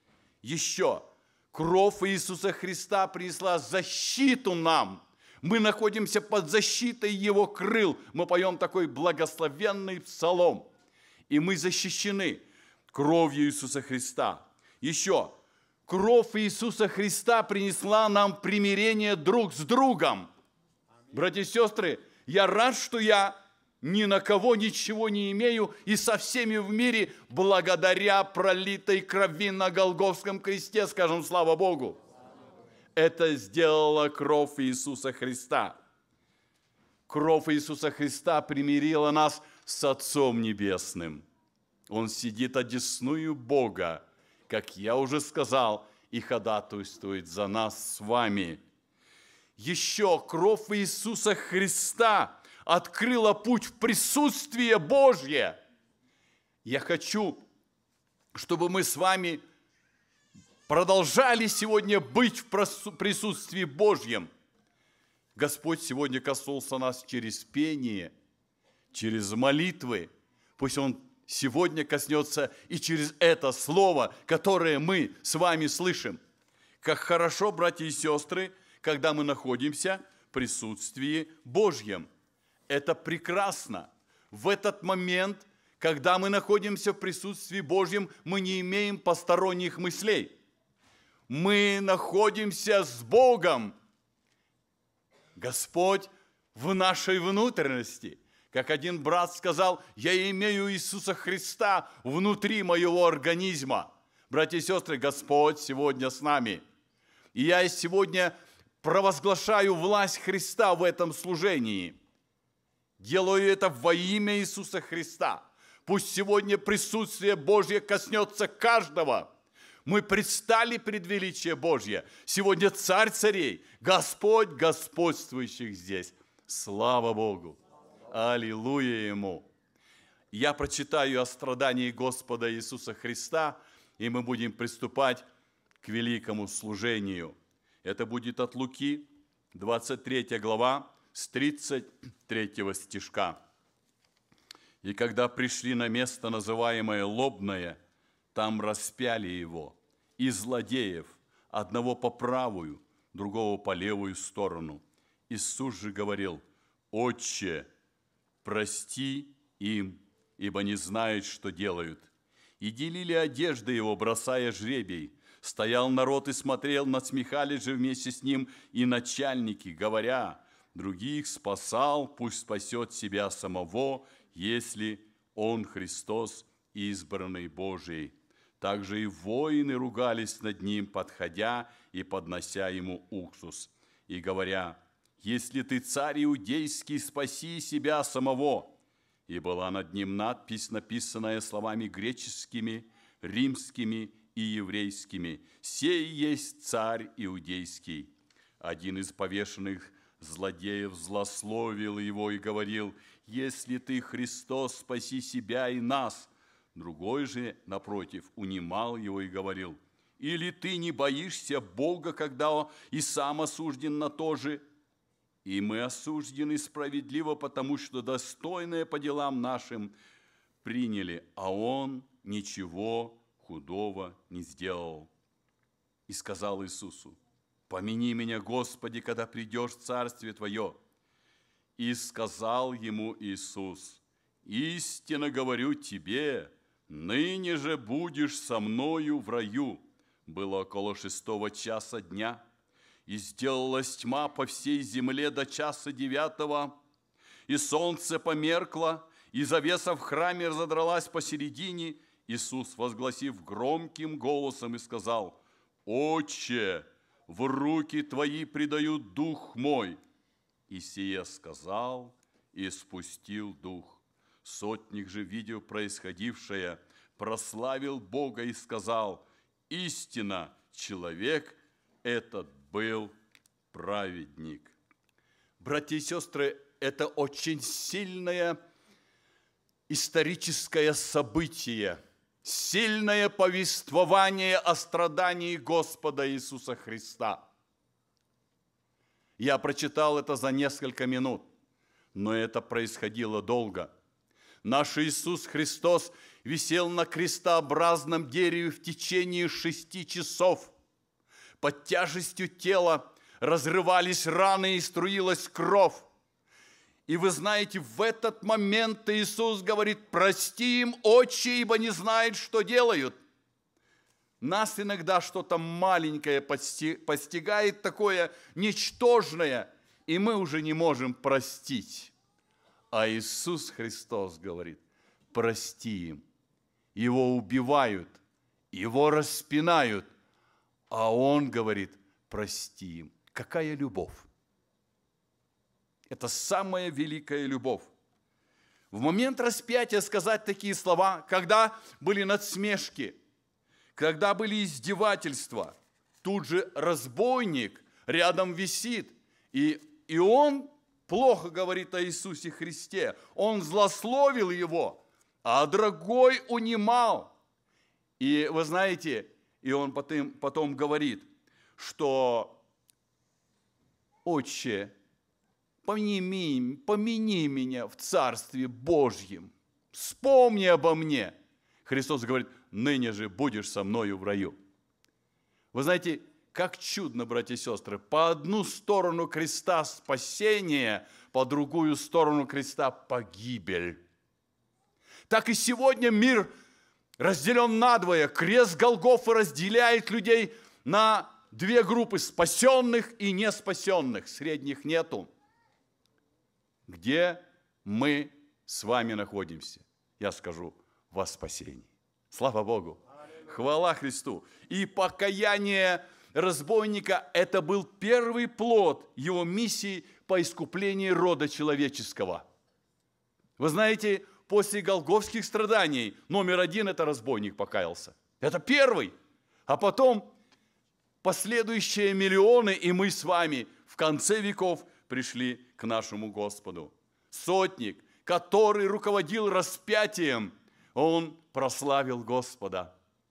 Speaker 5: Еще кровь Иисуса Христа принесла защиту нам. Мы находимся под защитой Его крыл. Мы поем такой благословенный псалом. И мы защищены кровью Иисуса Христа. Еще кровь Иисуса Христа принесла нам примирение друг с другом. Братья и сестры, я рад, что я ни на кого ничего не имею и со всеми в мире благодаря пролитой крови на Голгофском кресте, скажем, слава Богу. Это сделала кровь Иисуса Христа. Кровь Иисуса Христа примирила нас с Отцом Небесным. Он сидит одесную Бога, как я уже сказал, и ходатайствует за нас с вами. Еще кровь Иисуса Христа открыла путь в присутствие Божье. Я хочу, чтобы мы с вами продолжали сегодня быть в присутствии Божьем. Господь сегодня коснулся нас через пение, через молитвы. Пусть Он сегодня коснется и через это слово, которое мы с вами слышим. Как хорошо, братья и сестры, когда мы находимся в присутствии Божьем. Это прекрасно. В этот момент, когда мы находимся в присутствии Божьем, мы не имеем посторонних мыслей. Мы находимся с Богом. Господь в нашей внутренности. Как один брат сказал, я имею Иисуса Христа внутри моего организма. Братья и сестры, Господь сегодня с нами. И я сегодня провозглашаю власть Христа в этом служении. Делаю это во имя Иисуса Христа. Пусть сегодня присутствие Божье коснется каждого. Мы предстали пред величие Божье. Сегодня Царь царей, Господь господствующих здесь. Слава Богу! Аллилуйя Ему! Я прочитаю о страдании Господа Иисуса Христа, и мы будем приступать к великому служению. Это будет от Луки, двадцать третья глава, с тридцать третьего стишка. «И когда пришли на место, называемое Лобное, там распяли Его, и злодеев, одного по правую, другого по левую сторону. Иисус же говорил: Отче, прости им, ибо не знают, что делают. И делили одежды Его, бросая жребий. Стоял народ и смотрел, насмехались же вместе с Ним и начальники, говоря: других спасал, пусть спасет себя самого, если Он Христос, избранный Божий. Также и воины ругались над Ним, подходя и поднося Ему уксус, и говоря: если ты царь иудейский, спаси себя самого. И была над Ним надпись, написанная словами греческими, римскими и еврейскими: «Сей есть царь иудейский». Один из повешенных злодеев злословил Его и говорил: «Если ты Христос, спаси себя и нас». Другой же, напротив, унимал Его и говорил: «Или ты не боишься Бога, когда и сам осужден на то же? И мы осуждены справедливо, потому что достойное по делам нашим приняли, а Он ничего худого не сделал». И сказал Иисусу: «Помяни меня, Господи, когда придешь в Царствие Твое». И сказал ему Иисус: «Истинно говорю тебе, ныне же будешь со мною в раю». Было около шестого часа дня, и сделалась тьма по всей земле до часа девятого, и солнце померкло, и завеса в храме разодралась посередине. Иисус, возгласив громким голосом, и сказал: «Отче, в руки Твои предаю дух мой». И сие сказал, и спустил дух. Сотник же, видя происходившее, прославил Бога и сказал: «Истинно, человек этот был праведник». Братья и сестры, это очень сильное историческое событие, сильное повествование о страдании Господа Иисуса Христа. Я прочитал это за несколько минут, но это происходило долго. Наш Иисус Христос висел на крестообразном дереве в течение шести часов. Под тяжестью тела разрывались раны и струилась кровь. И вы знаете, в этот момент Иисус говорит: «Прости им, Отче, ибо не знают, что делают». Нас иногда что-то маленькое постигает, такое ничтожное, и мы уже не можем простить. А Иисус Христос говорит: прости им. Его убивают, Его распинают, а Он говорит: прости им. Какая любовь! Это самая великая любовь. В момент распятия сказать такие слова, когда были надсмешки, когда были издевательства, тут же разбойник рядом висит. И, и он плохо говорит о Иисусе Христе. Он злословил его, а другой унимал. И вы знаете, и он потом, потом говорит, что «Отче, помяни, помяни меня в Царстве Божьем, вспомни обо мне». Христос говорит: «Ныне же будешь со мною в раю». Вы знаете, как чудно, братья и сестры, по одну сторону креста спасение, по другую сторону креста погибель. Так и сегодня мир разделен надвое. Крест Голгофы разделяет людей на две группы: спасенных и неспасенных. Средних нету. Где мы с вами находимся? Я скажу: во спасении. Слава Богу! Хвала Христу! И покаяние разбойника – это был первый плод его миссии по искуплению рода человеческого. Вы знаете, после голгофских страданий номер один – это разбойник покаялся. Это первый. А потом последующие миллионы, и мы с вами в конце веков пришли к нашему Господу. Сотник, который руководил распятием, он прославил Господа.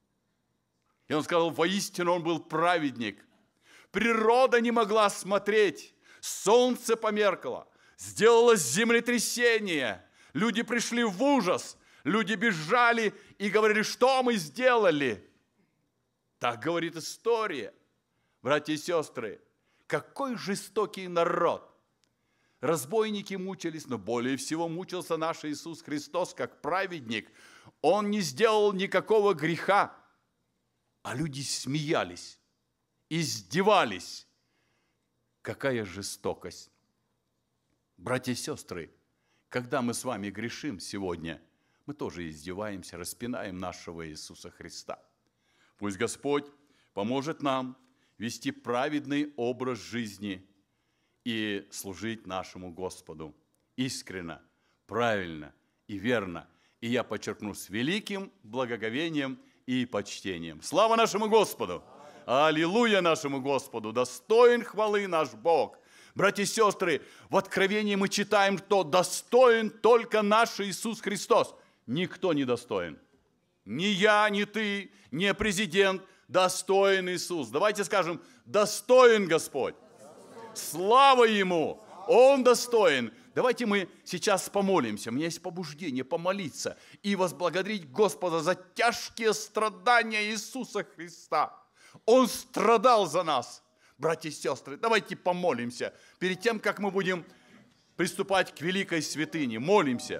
Speaker 5: И он сказал: воистину он был праведник. Природа не могла смотреть, солнце померкло, сделалось землетрясение, люди пришли в ужас, люди бежали и говорили: что мы сделали? Так говорит история. Братья и сестры, какой жестокий народ. Разбойники мучились, но более всего мучился наш Иисус Христос как праведник. Он не сделал никакого греха, а люди смеялись, издевались. Какая жестокость. Братья и сестры, когда мы с вами грешим сегодня, мы тоже издеваемся, распинаем нашего Иисуса Христа. Пусть Господь поможет нам вести праведный образ жизни и служить нашему Господу искренно, правильно и верно. И я подчеркну, с великим благоговением и почтением. Слава нашему Господу! Аллилуйя нашему Господу! Достоин хвалы наш Бог! Братья и сестры, в Откровении мы читаем, что достоин только наш Иисус Христос. Никто не достоин. Ни я, ни ты, ни президент. Достоин Иисус. Давайте скажем: достоин Господь. Слава Ему! Он достоин. Давайте мы сейчас помолимся. У меня есть побуждение помолиться и возблагодарить Господа за тяжкие страдания Иисуса Христа. Он страдал за нас. Братья и сестры, давайте помолимся перед тем, как мы будем приступать к великой святыне. Молимся.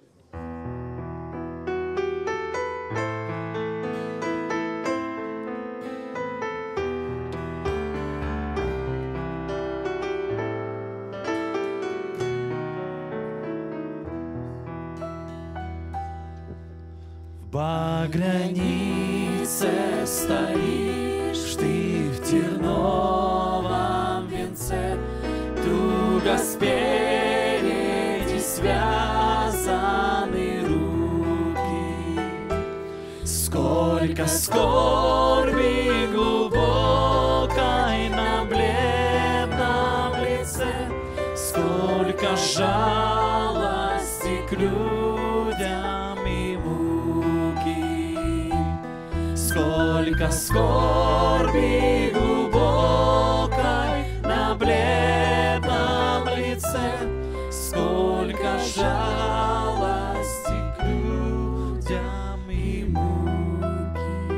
Speaker 3: По границе стоишь ты в терновом венце, туго спереди связаны руки. Сколько скорби глубокой на бледном лице, сколько жалости к людям и муки. Сколько скорби глубокой на бледном лице, сколько жалости к людям и муки.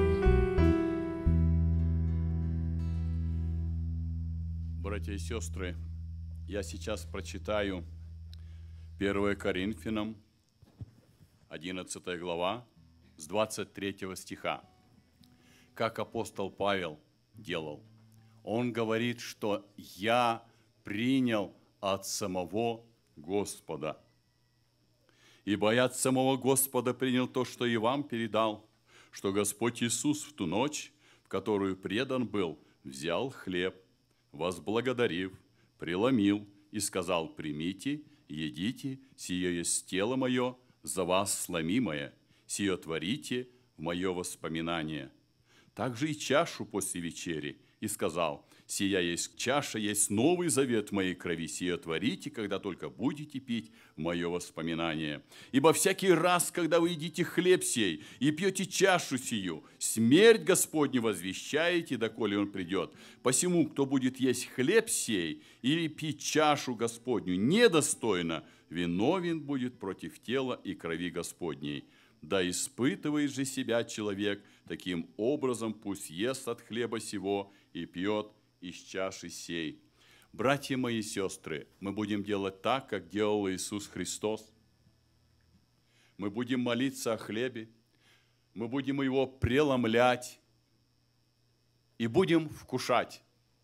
Speaker 5: Братья и сестры, я сейчас прочитаю первое Коринфянам, одиннадцатая глава, с двадцать третьего стиха. Как апостол Павел делал. Он говорит, что я принял от самого Господа. Ибо я от самого Господа принял то, что и вам передал, что Господь Иисус в ту ночь, в которую предан был, взял хлеб, возблагодарив, преломил и сказал: примите, едите, сие есть тело мое, за вас сломимое, сие творите в мое воспоминание. Также и чашу после вечери, и сказал: «Сия есть чаша, есть новый завет в моей крови, сие творите, когда только будете пить в мое воспоминание. Ибо всякий раз, когда вы едите хлеб сей и пьете чашу сию, смерть Господню возвещаете, доколе он придет. Посему, кто будет есть хлеб сей или пить чашу Господню недостойно, виновен будет против тела и крови Господней. Да испытывает же себя человек, таким образом пусть ест от хлеба сего и пьет из чаши сей». Братья мои и сестры, мы будем делать так, как делал Иисус Христос. Мы будем молиться о хлебе, мы будем его преломлять и будем вкушать.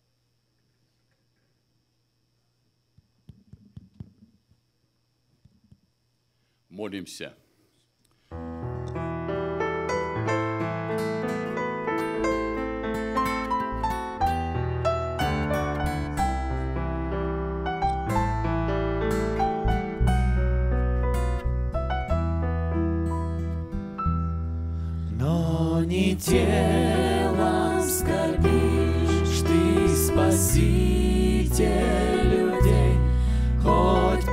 Speaker 5: Молимся.
Speaker 3: Но не телом скорбишь ты, Спаситель людей, хоть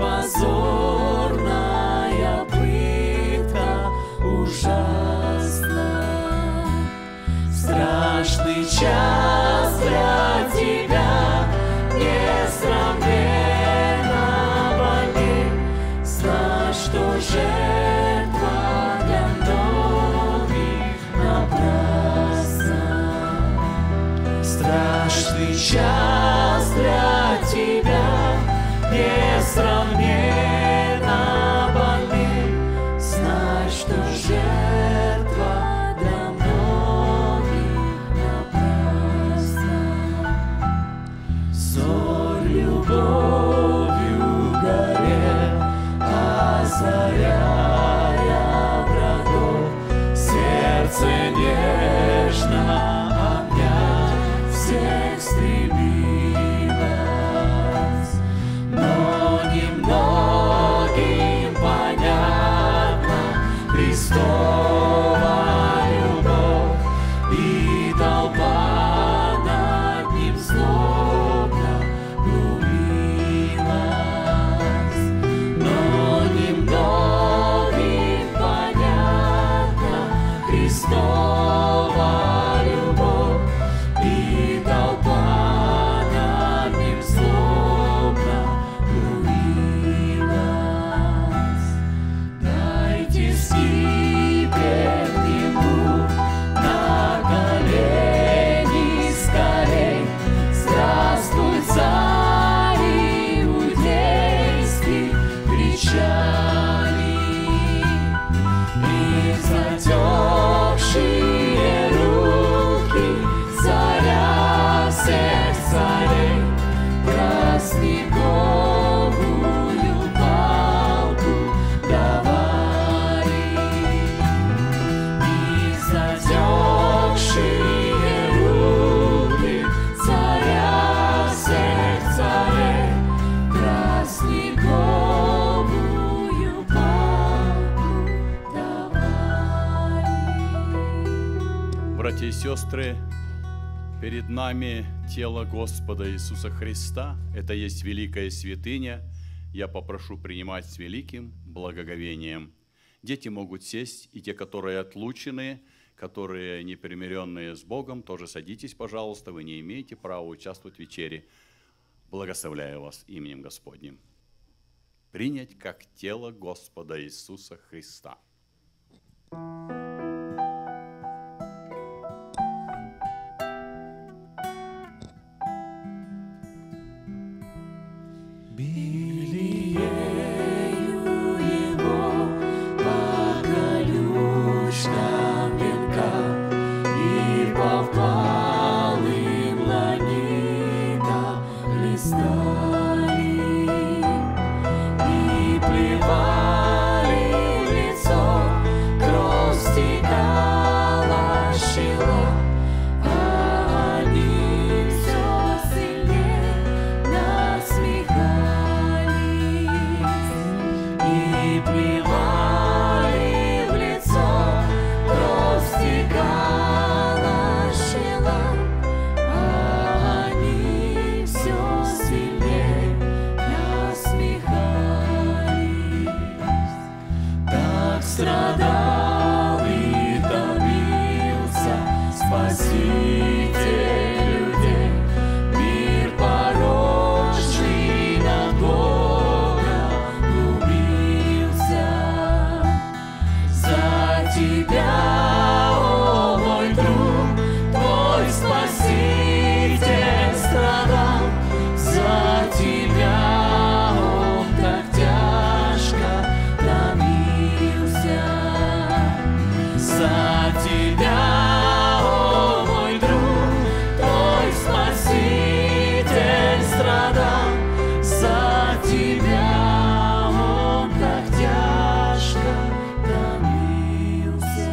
Speaker 3: позорная пытка ужасна. Страшный час для тебя несравненно больней. Знай, что жертва для многих напрасна. Страшный час для тебя несравненно больней. Знай, что жертва для многих напрасна. Зорь любовью горел, озаряя врагов, сердце нежно обнять всех стремилось. Но немногим понятна Христова любовь, и толпа над ним злобно глумилась. Но немногим понятна Христова любовь, и толпа над ним злобно глумилась. Дайтесь теперь к нему на колени скорей. Здравствуй, царь иудейский, кричали. И затекшие руки царя всех царей тростниковую палку давали. И затекшие руки царя всех царей тростниковую палку давали.
Speaker 5: Братья и сестры, перед нами тело Господа Иисуса Христа. Это есть великая святыня. Я попрошу принимать с великим благоговением. Дети могут сесть, и те, которые отлучены, которые непримиренные с Богом, тоже садитесь, пожалуйста. Вы не имеете права участвовать в вечере. Благословляю вас именем Господним. Принять как тело Господа Иисуса Христа.
Speaker 3: Билею его по колючкам венка и по впалым ланитам листали, и плевали в лицо, кровь стекала щела, а они все сильнее насмехались. И плевали в лицо, кровь стекала щела, а страдал и томился, Спаситель людей, мир порочный над Богом глумился. За тебя, о мой друг, твой Спаситель страдал, за тебя он так тяжко томился. За тебя, о мой друг, твой Спаситель страдал, за тебя он так тяжко томился.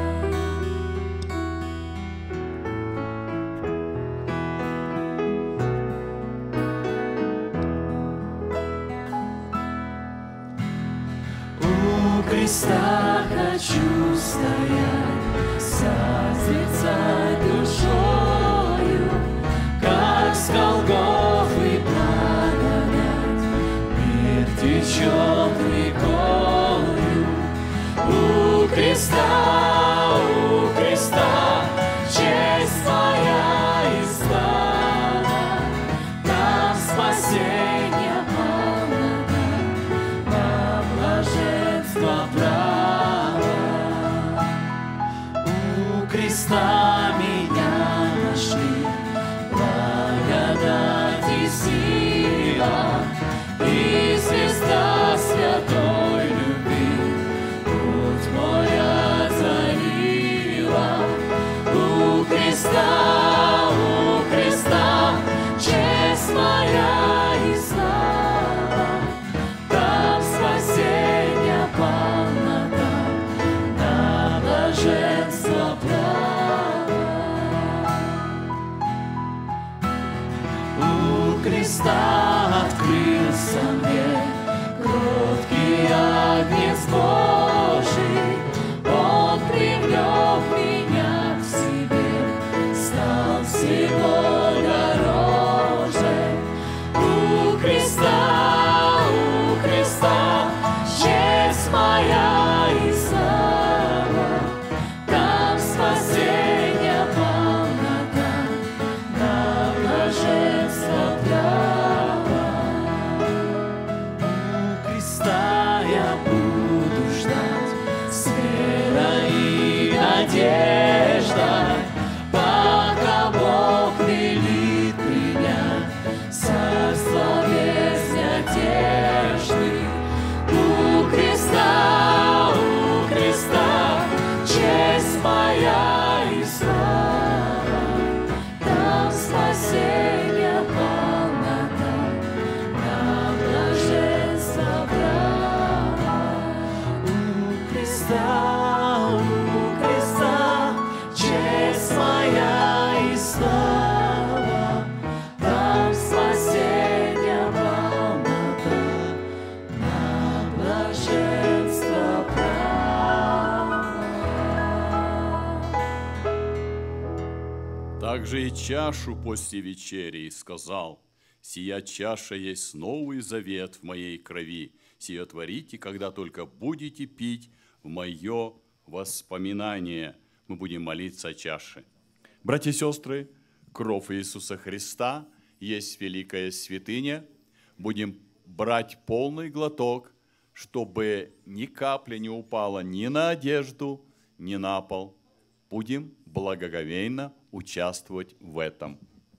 Speaker 3: У креста хочу стоять, созерцать душою, как с Голгофы благодать мир течет рекою. У креста, у креста честь моя и слава, там спасение полнота, на блаженство право. У креста меня нашли, благодать и сила, и звезда святой любви путь мой озарила. У креста, у креста честь моя и слава, там спасение полнота, на блаженство право. У креста открылся мне кроткий Агнец Божий, он привлек меня к себе, стал всего дороже. У креста, у креста честь моя и слава, там спасение полнота, на блаженство право. У креста я буду ждать с верой и надеждой, пока Бог велит принять царство безнадежный. У креста, у креста честь моя и слава, там спасение полнота, на блаженство право. У креста, у креста честь моя и слава, там спасение полнота, на блаженство право.
Speaker 5: Также и чашу после вечери и сказал: «Сия чаша есть новый завет в моей крови. Сие творите, когда только будете пить в мое воспоминание». Мы будем молиться о чаше. Братья и сестры, кровь Иисуса Христа есть великая святыня. Будем брать полный глоток, чтобы ни капли не упала ни на одежду, ни на пол. Будем благоговейно участвовать в этом.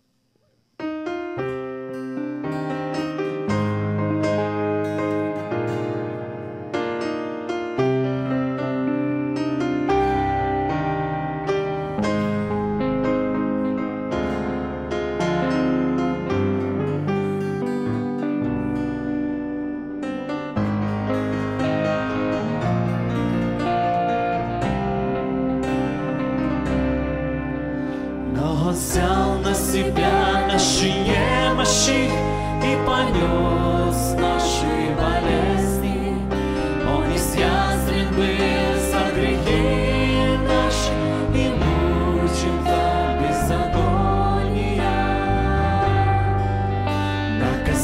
Speaker 3: Но Он взял на себя наши немощи и понес наши болезни. Он изъязвлен был за грехи наши и мучим там беззакония.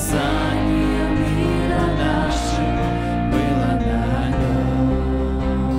Speaker 3: Наказание мира нашего было на Нем.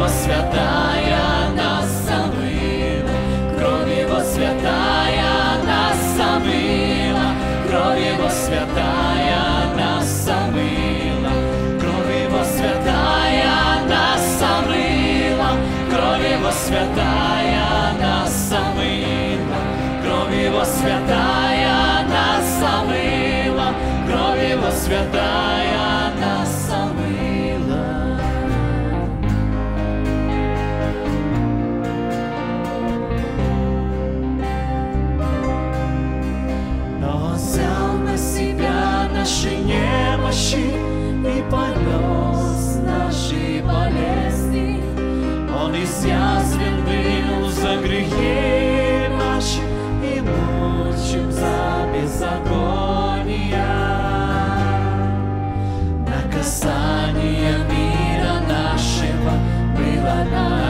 Speaker 3: Его святая нас омыла, кровь Его святая нас омыла, кровь Его святая нас омыла, кровь Его святая нас омыла, кровь Его святая нас омыла, кровь Его святая нас омыла, кровь Его святая нас омыла. Но Он взял на себя наши немощи и понес наши болезни. Он изъязвлен был за грехи наши и мучим за беззакония. Наказание мира нашего было на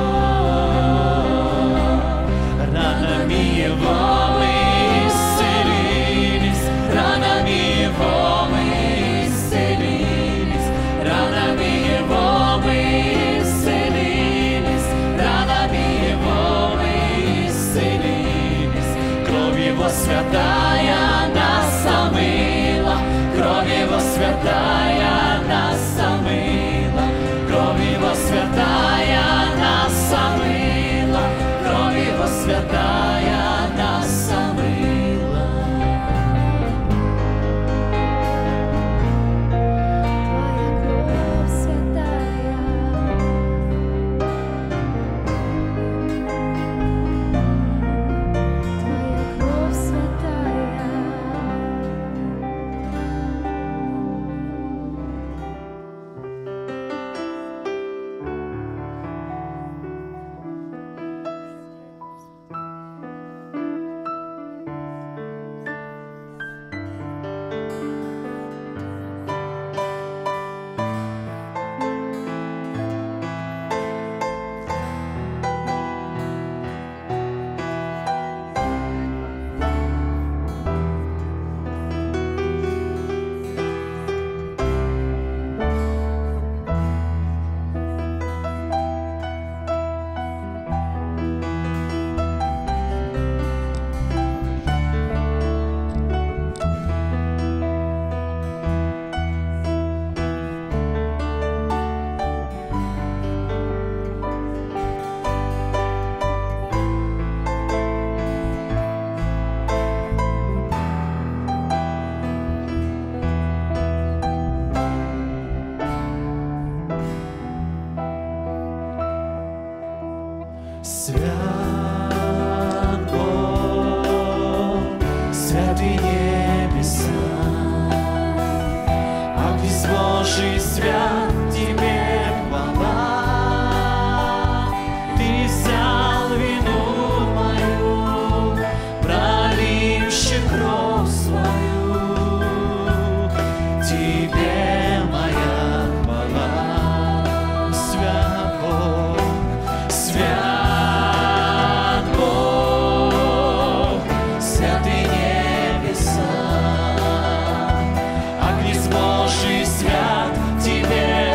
Speaker 3: нем. Ранами Его мы исцелились, ранами Его мы исцелились, ранами Его мы исцелились, ранами Его мы исцелились. Кровь Его святая нас омыла, кровь Его святая нас омыла, кровь Его святая нас омыла, кровь Его святая нас омыла.
Speaker 4: Твоя кровь святая, Свят Бог, святый небеса, Агнец Божий свят, Тебе хвала. Ты взял вину мою, проливши кровь свою, Тебе моя хвала. Свят Бог, свят Божий свят, Тебе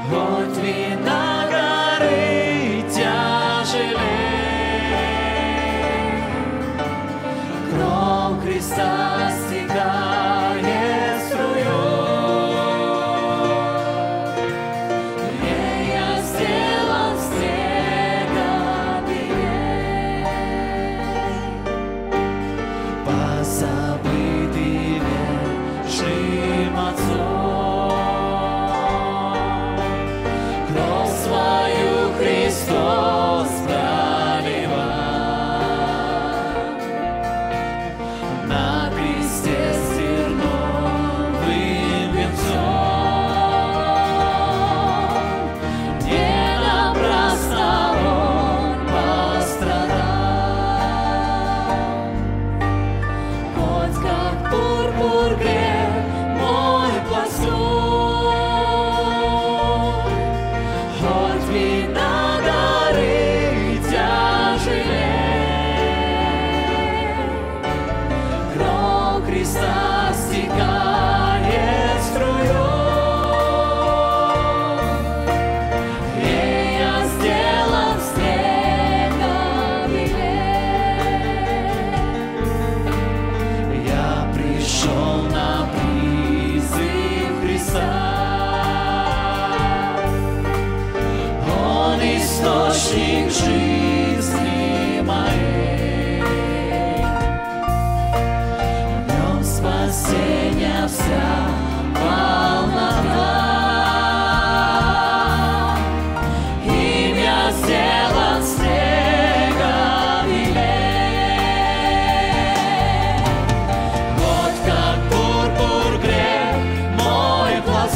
Speaker 3: Хоть вина горы тяжелей, кровь Христа стекает струей. Ей я сделан снегом белей, позабытый вечным Отцом. Кровь свою Христос проливал на кресте с терновым венцом. Не напрасно Он пострадал. Хоть как пурпур грех мой пластун, хоть вина горы тяжелей, кровь Христа стекает струей. Ей я сделан снегом белей. Я пришел на призыв Христа. Он источник жизни моей. В нем спасения вся полнота. Им я сделан снегом белей. Хоть как пурпур грех мой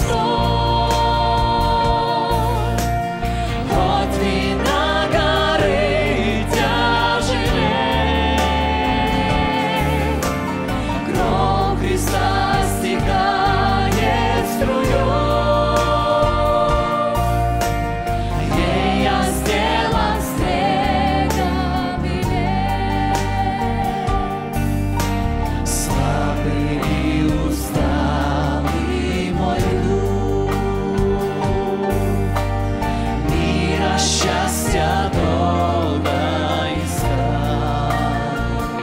Speaker 3: пластун, хоть вина горы тяжелей, кровь Христа стекает струей. Ей я сделан снегом белей. Слабый и усталый мой дух, мира счастья долго искал,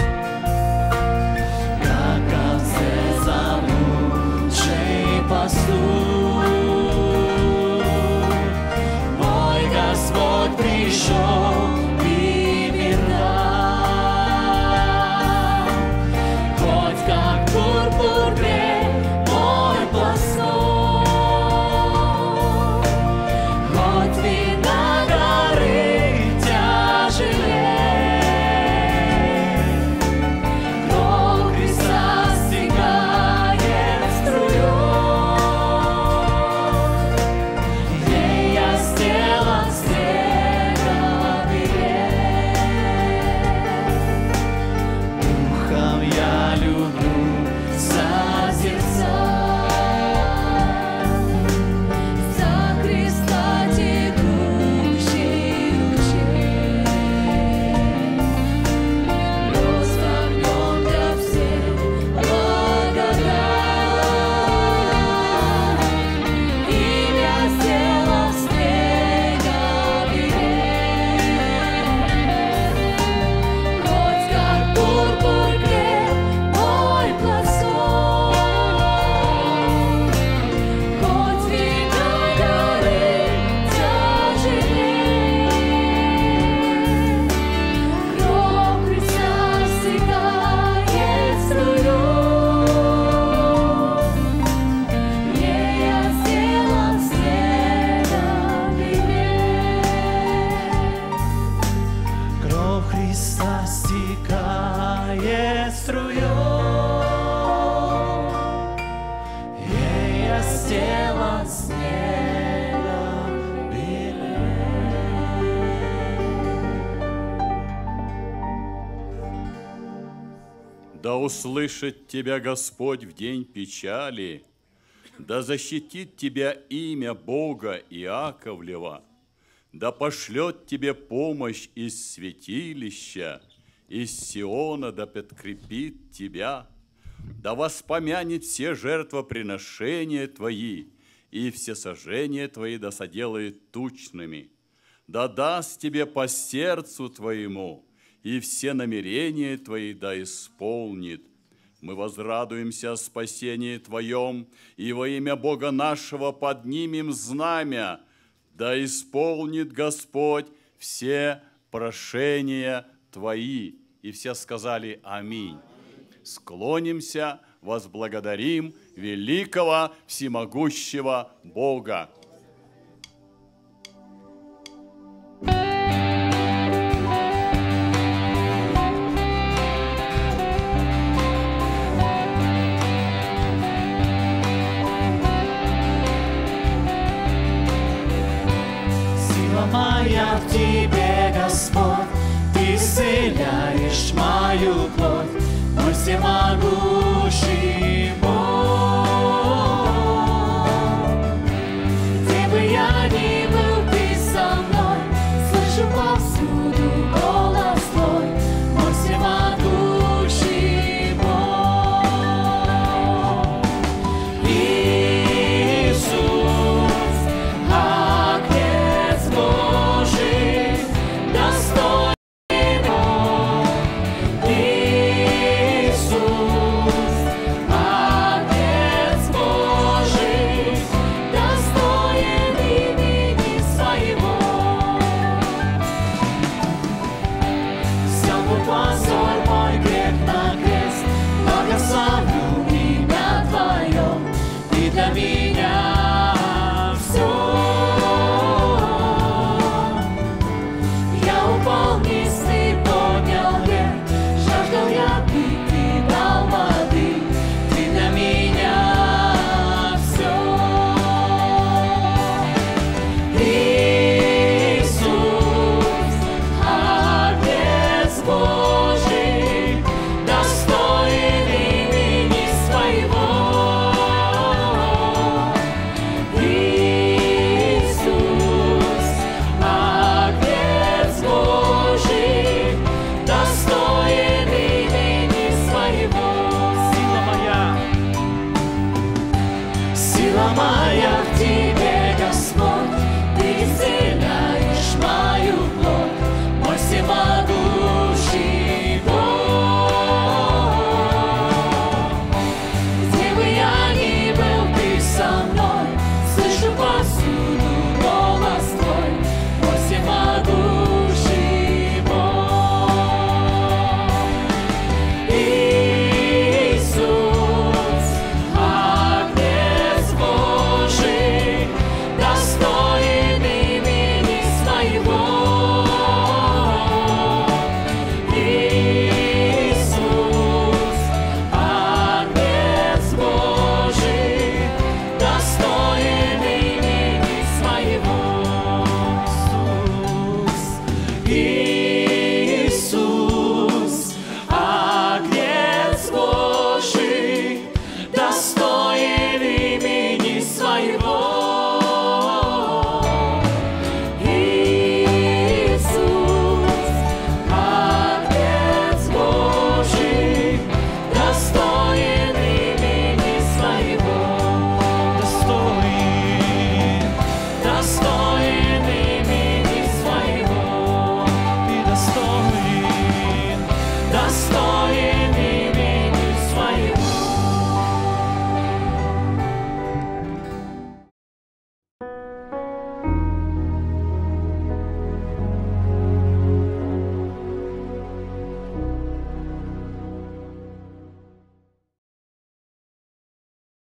Speaker 3: как овце заблудший пастух. Мой Господь пришел и мир дал. Хоть как пурпур грех мой пластун, хоть вина горы тяжелей, кровь Христа стекает струей. Ей я сделан снегом белей. Духом я люблю созерцать за Христа текущий ручей. Лёс огнём для всех благодать. Им я сделан снегом белей. Хоть как пурпур грех мой пластун, хоть вина горы тяжелей, кровь Христа стекает струей. Ей я сделан снегом белей. Кровь Христа стекает струей. Ей я сделан снегом белей.
Speaker 5: Да услышит тебя Господь в день печали, да защитит тебя имя Бога Иаковлева, да пошлет тебе помощь из святилища, из Сиона да подкрепит тебя, да воспомянет все жертвоприношения твои и все сожжения твои да соделает тучными. Да даст тебе по сердцу твоему, и все намерения твои да исполнит. Мы возрадуемся о спасении Твоем, и во имя Бога нашего поднимем знамя, да исполнит Господь все прошения Твои. И все сказали аминь. Склонимся, возблагодарим великого всемогущего Бога.
Speaker 3: Моя в Тебе, Господь, Ты исцеляешь мою плоть, мой всемогущий Бог. Где бы я ни был, Ты со мной, слышу повсюду голос Твой, мой всемогущий Бог. Иисус, Агнец Божий, достойный Бог. Иисус, Агнец Божий, достоин имени Своего. Взял мой позор, мой грех на крест, благословлю имя Твое, Ты для меня все. Я упал вниз, Ты поднял вверх, жаждал я пить, Ты дал воды, Ты для меня все. Иисус, Агнец Божий, достоин имени Своего. Иисус, Агнец Божий, достоин имени Своего. Сила моя, сила моя.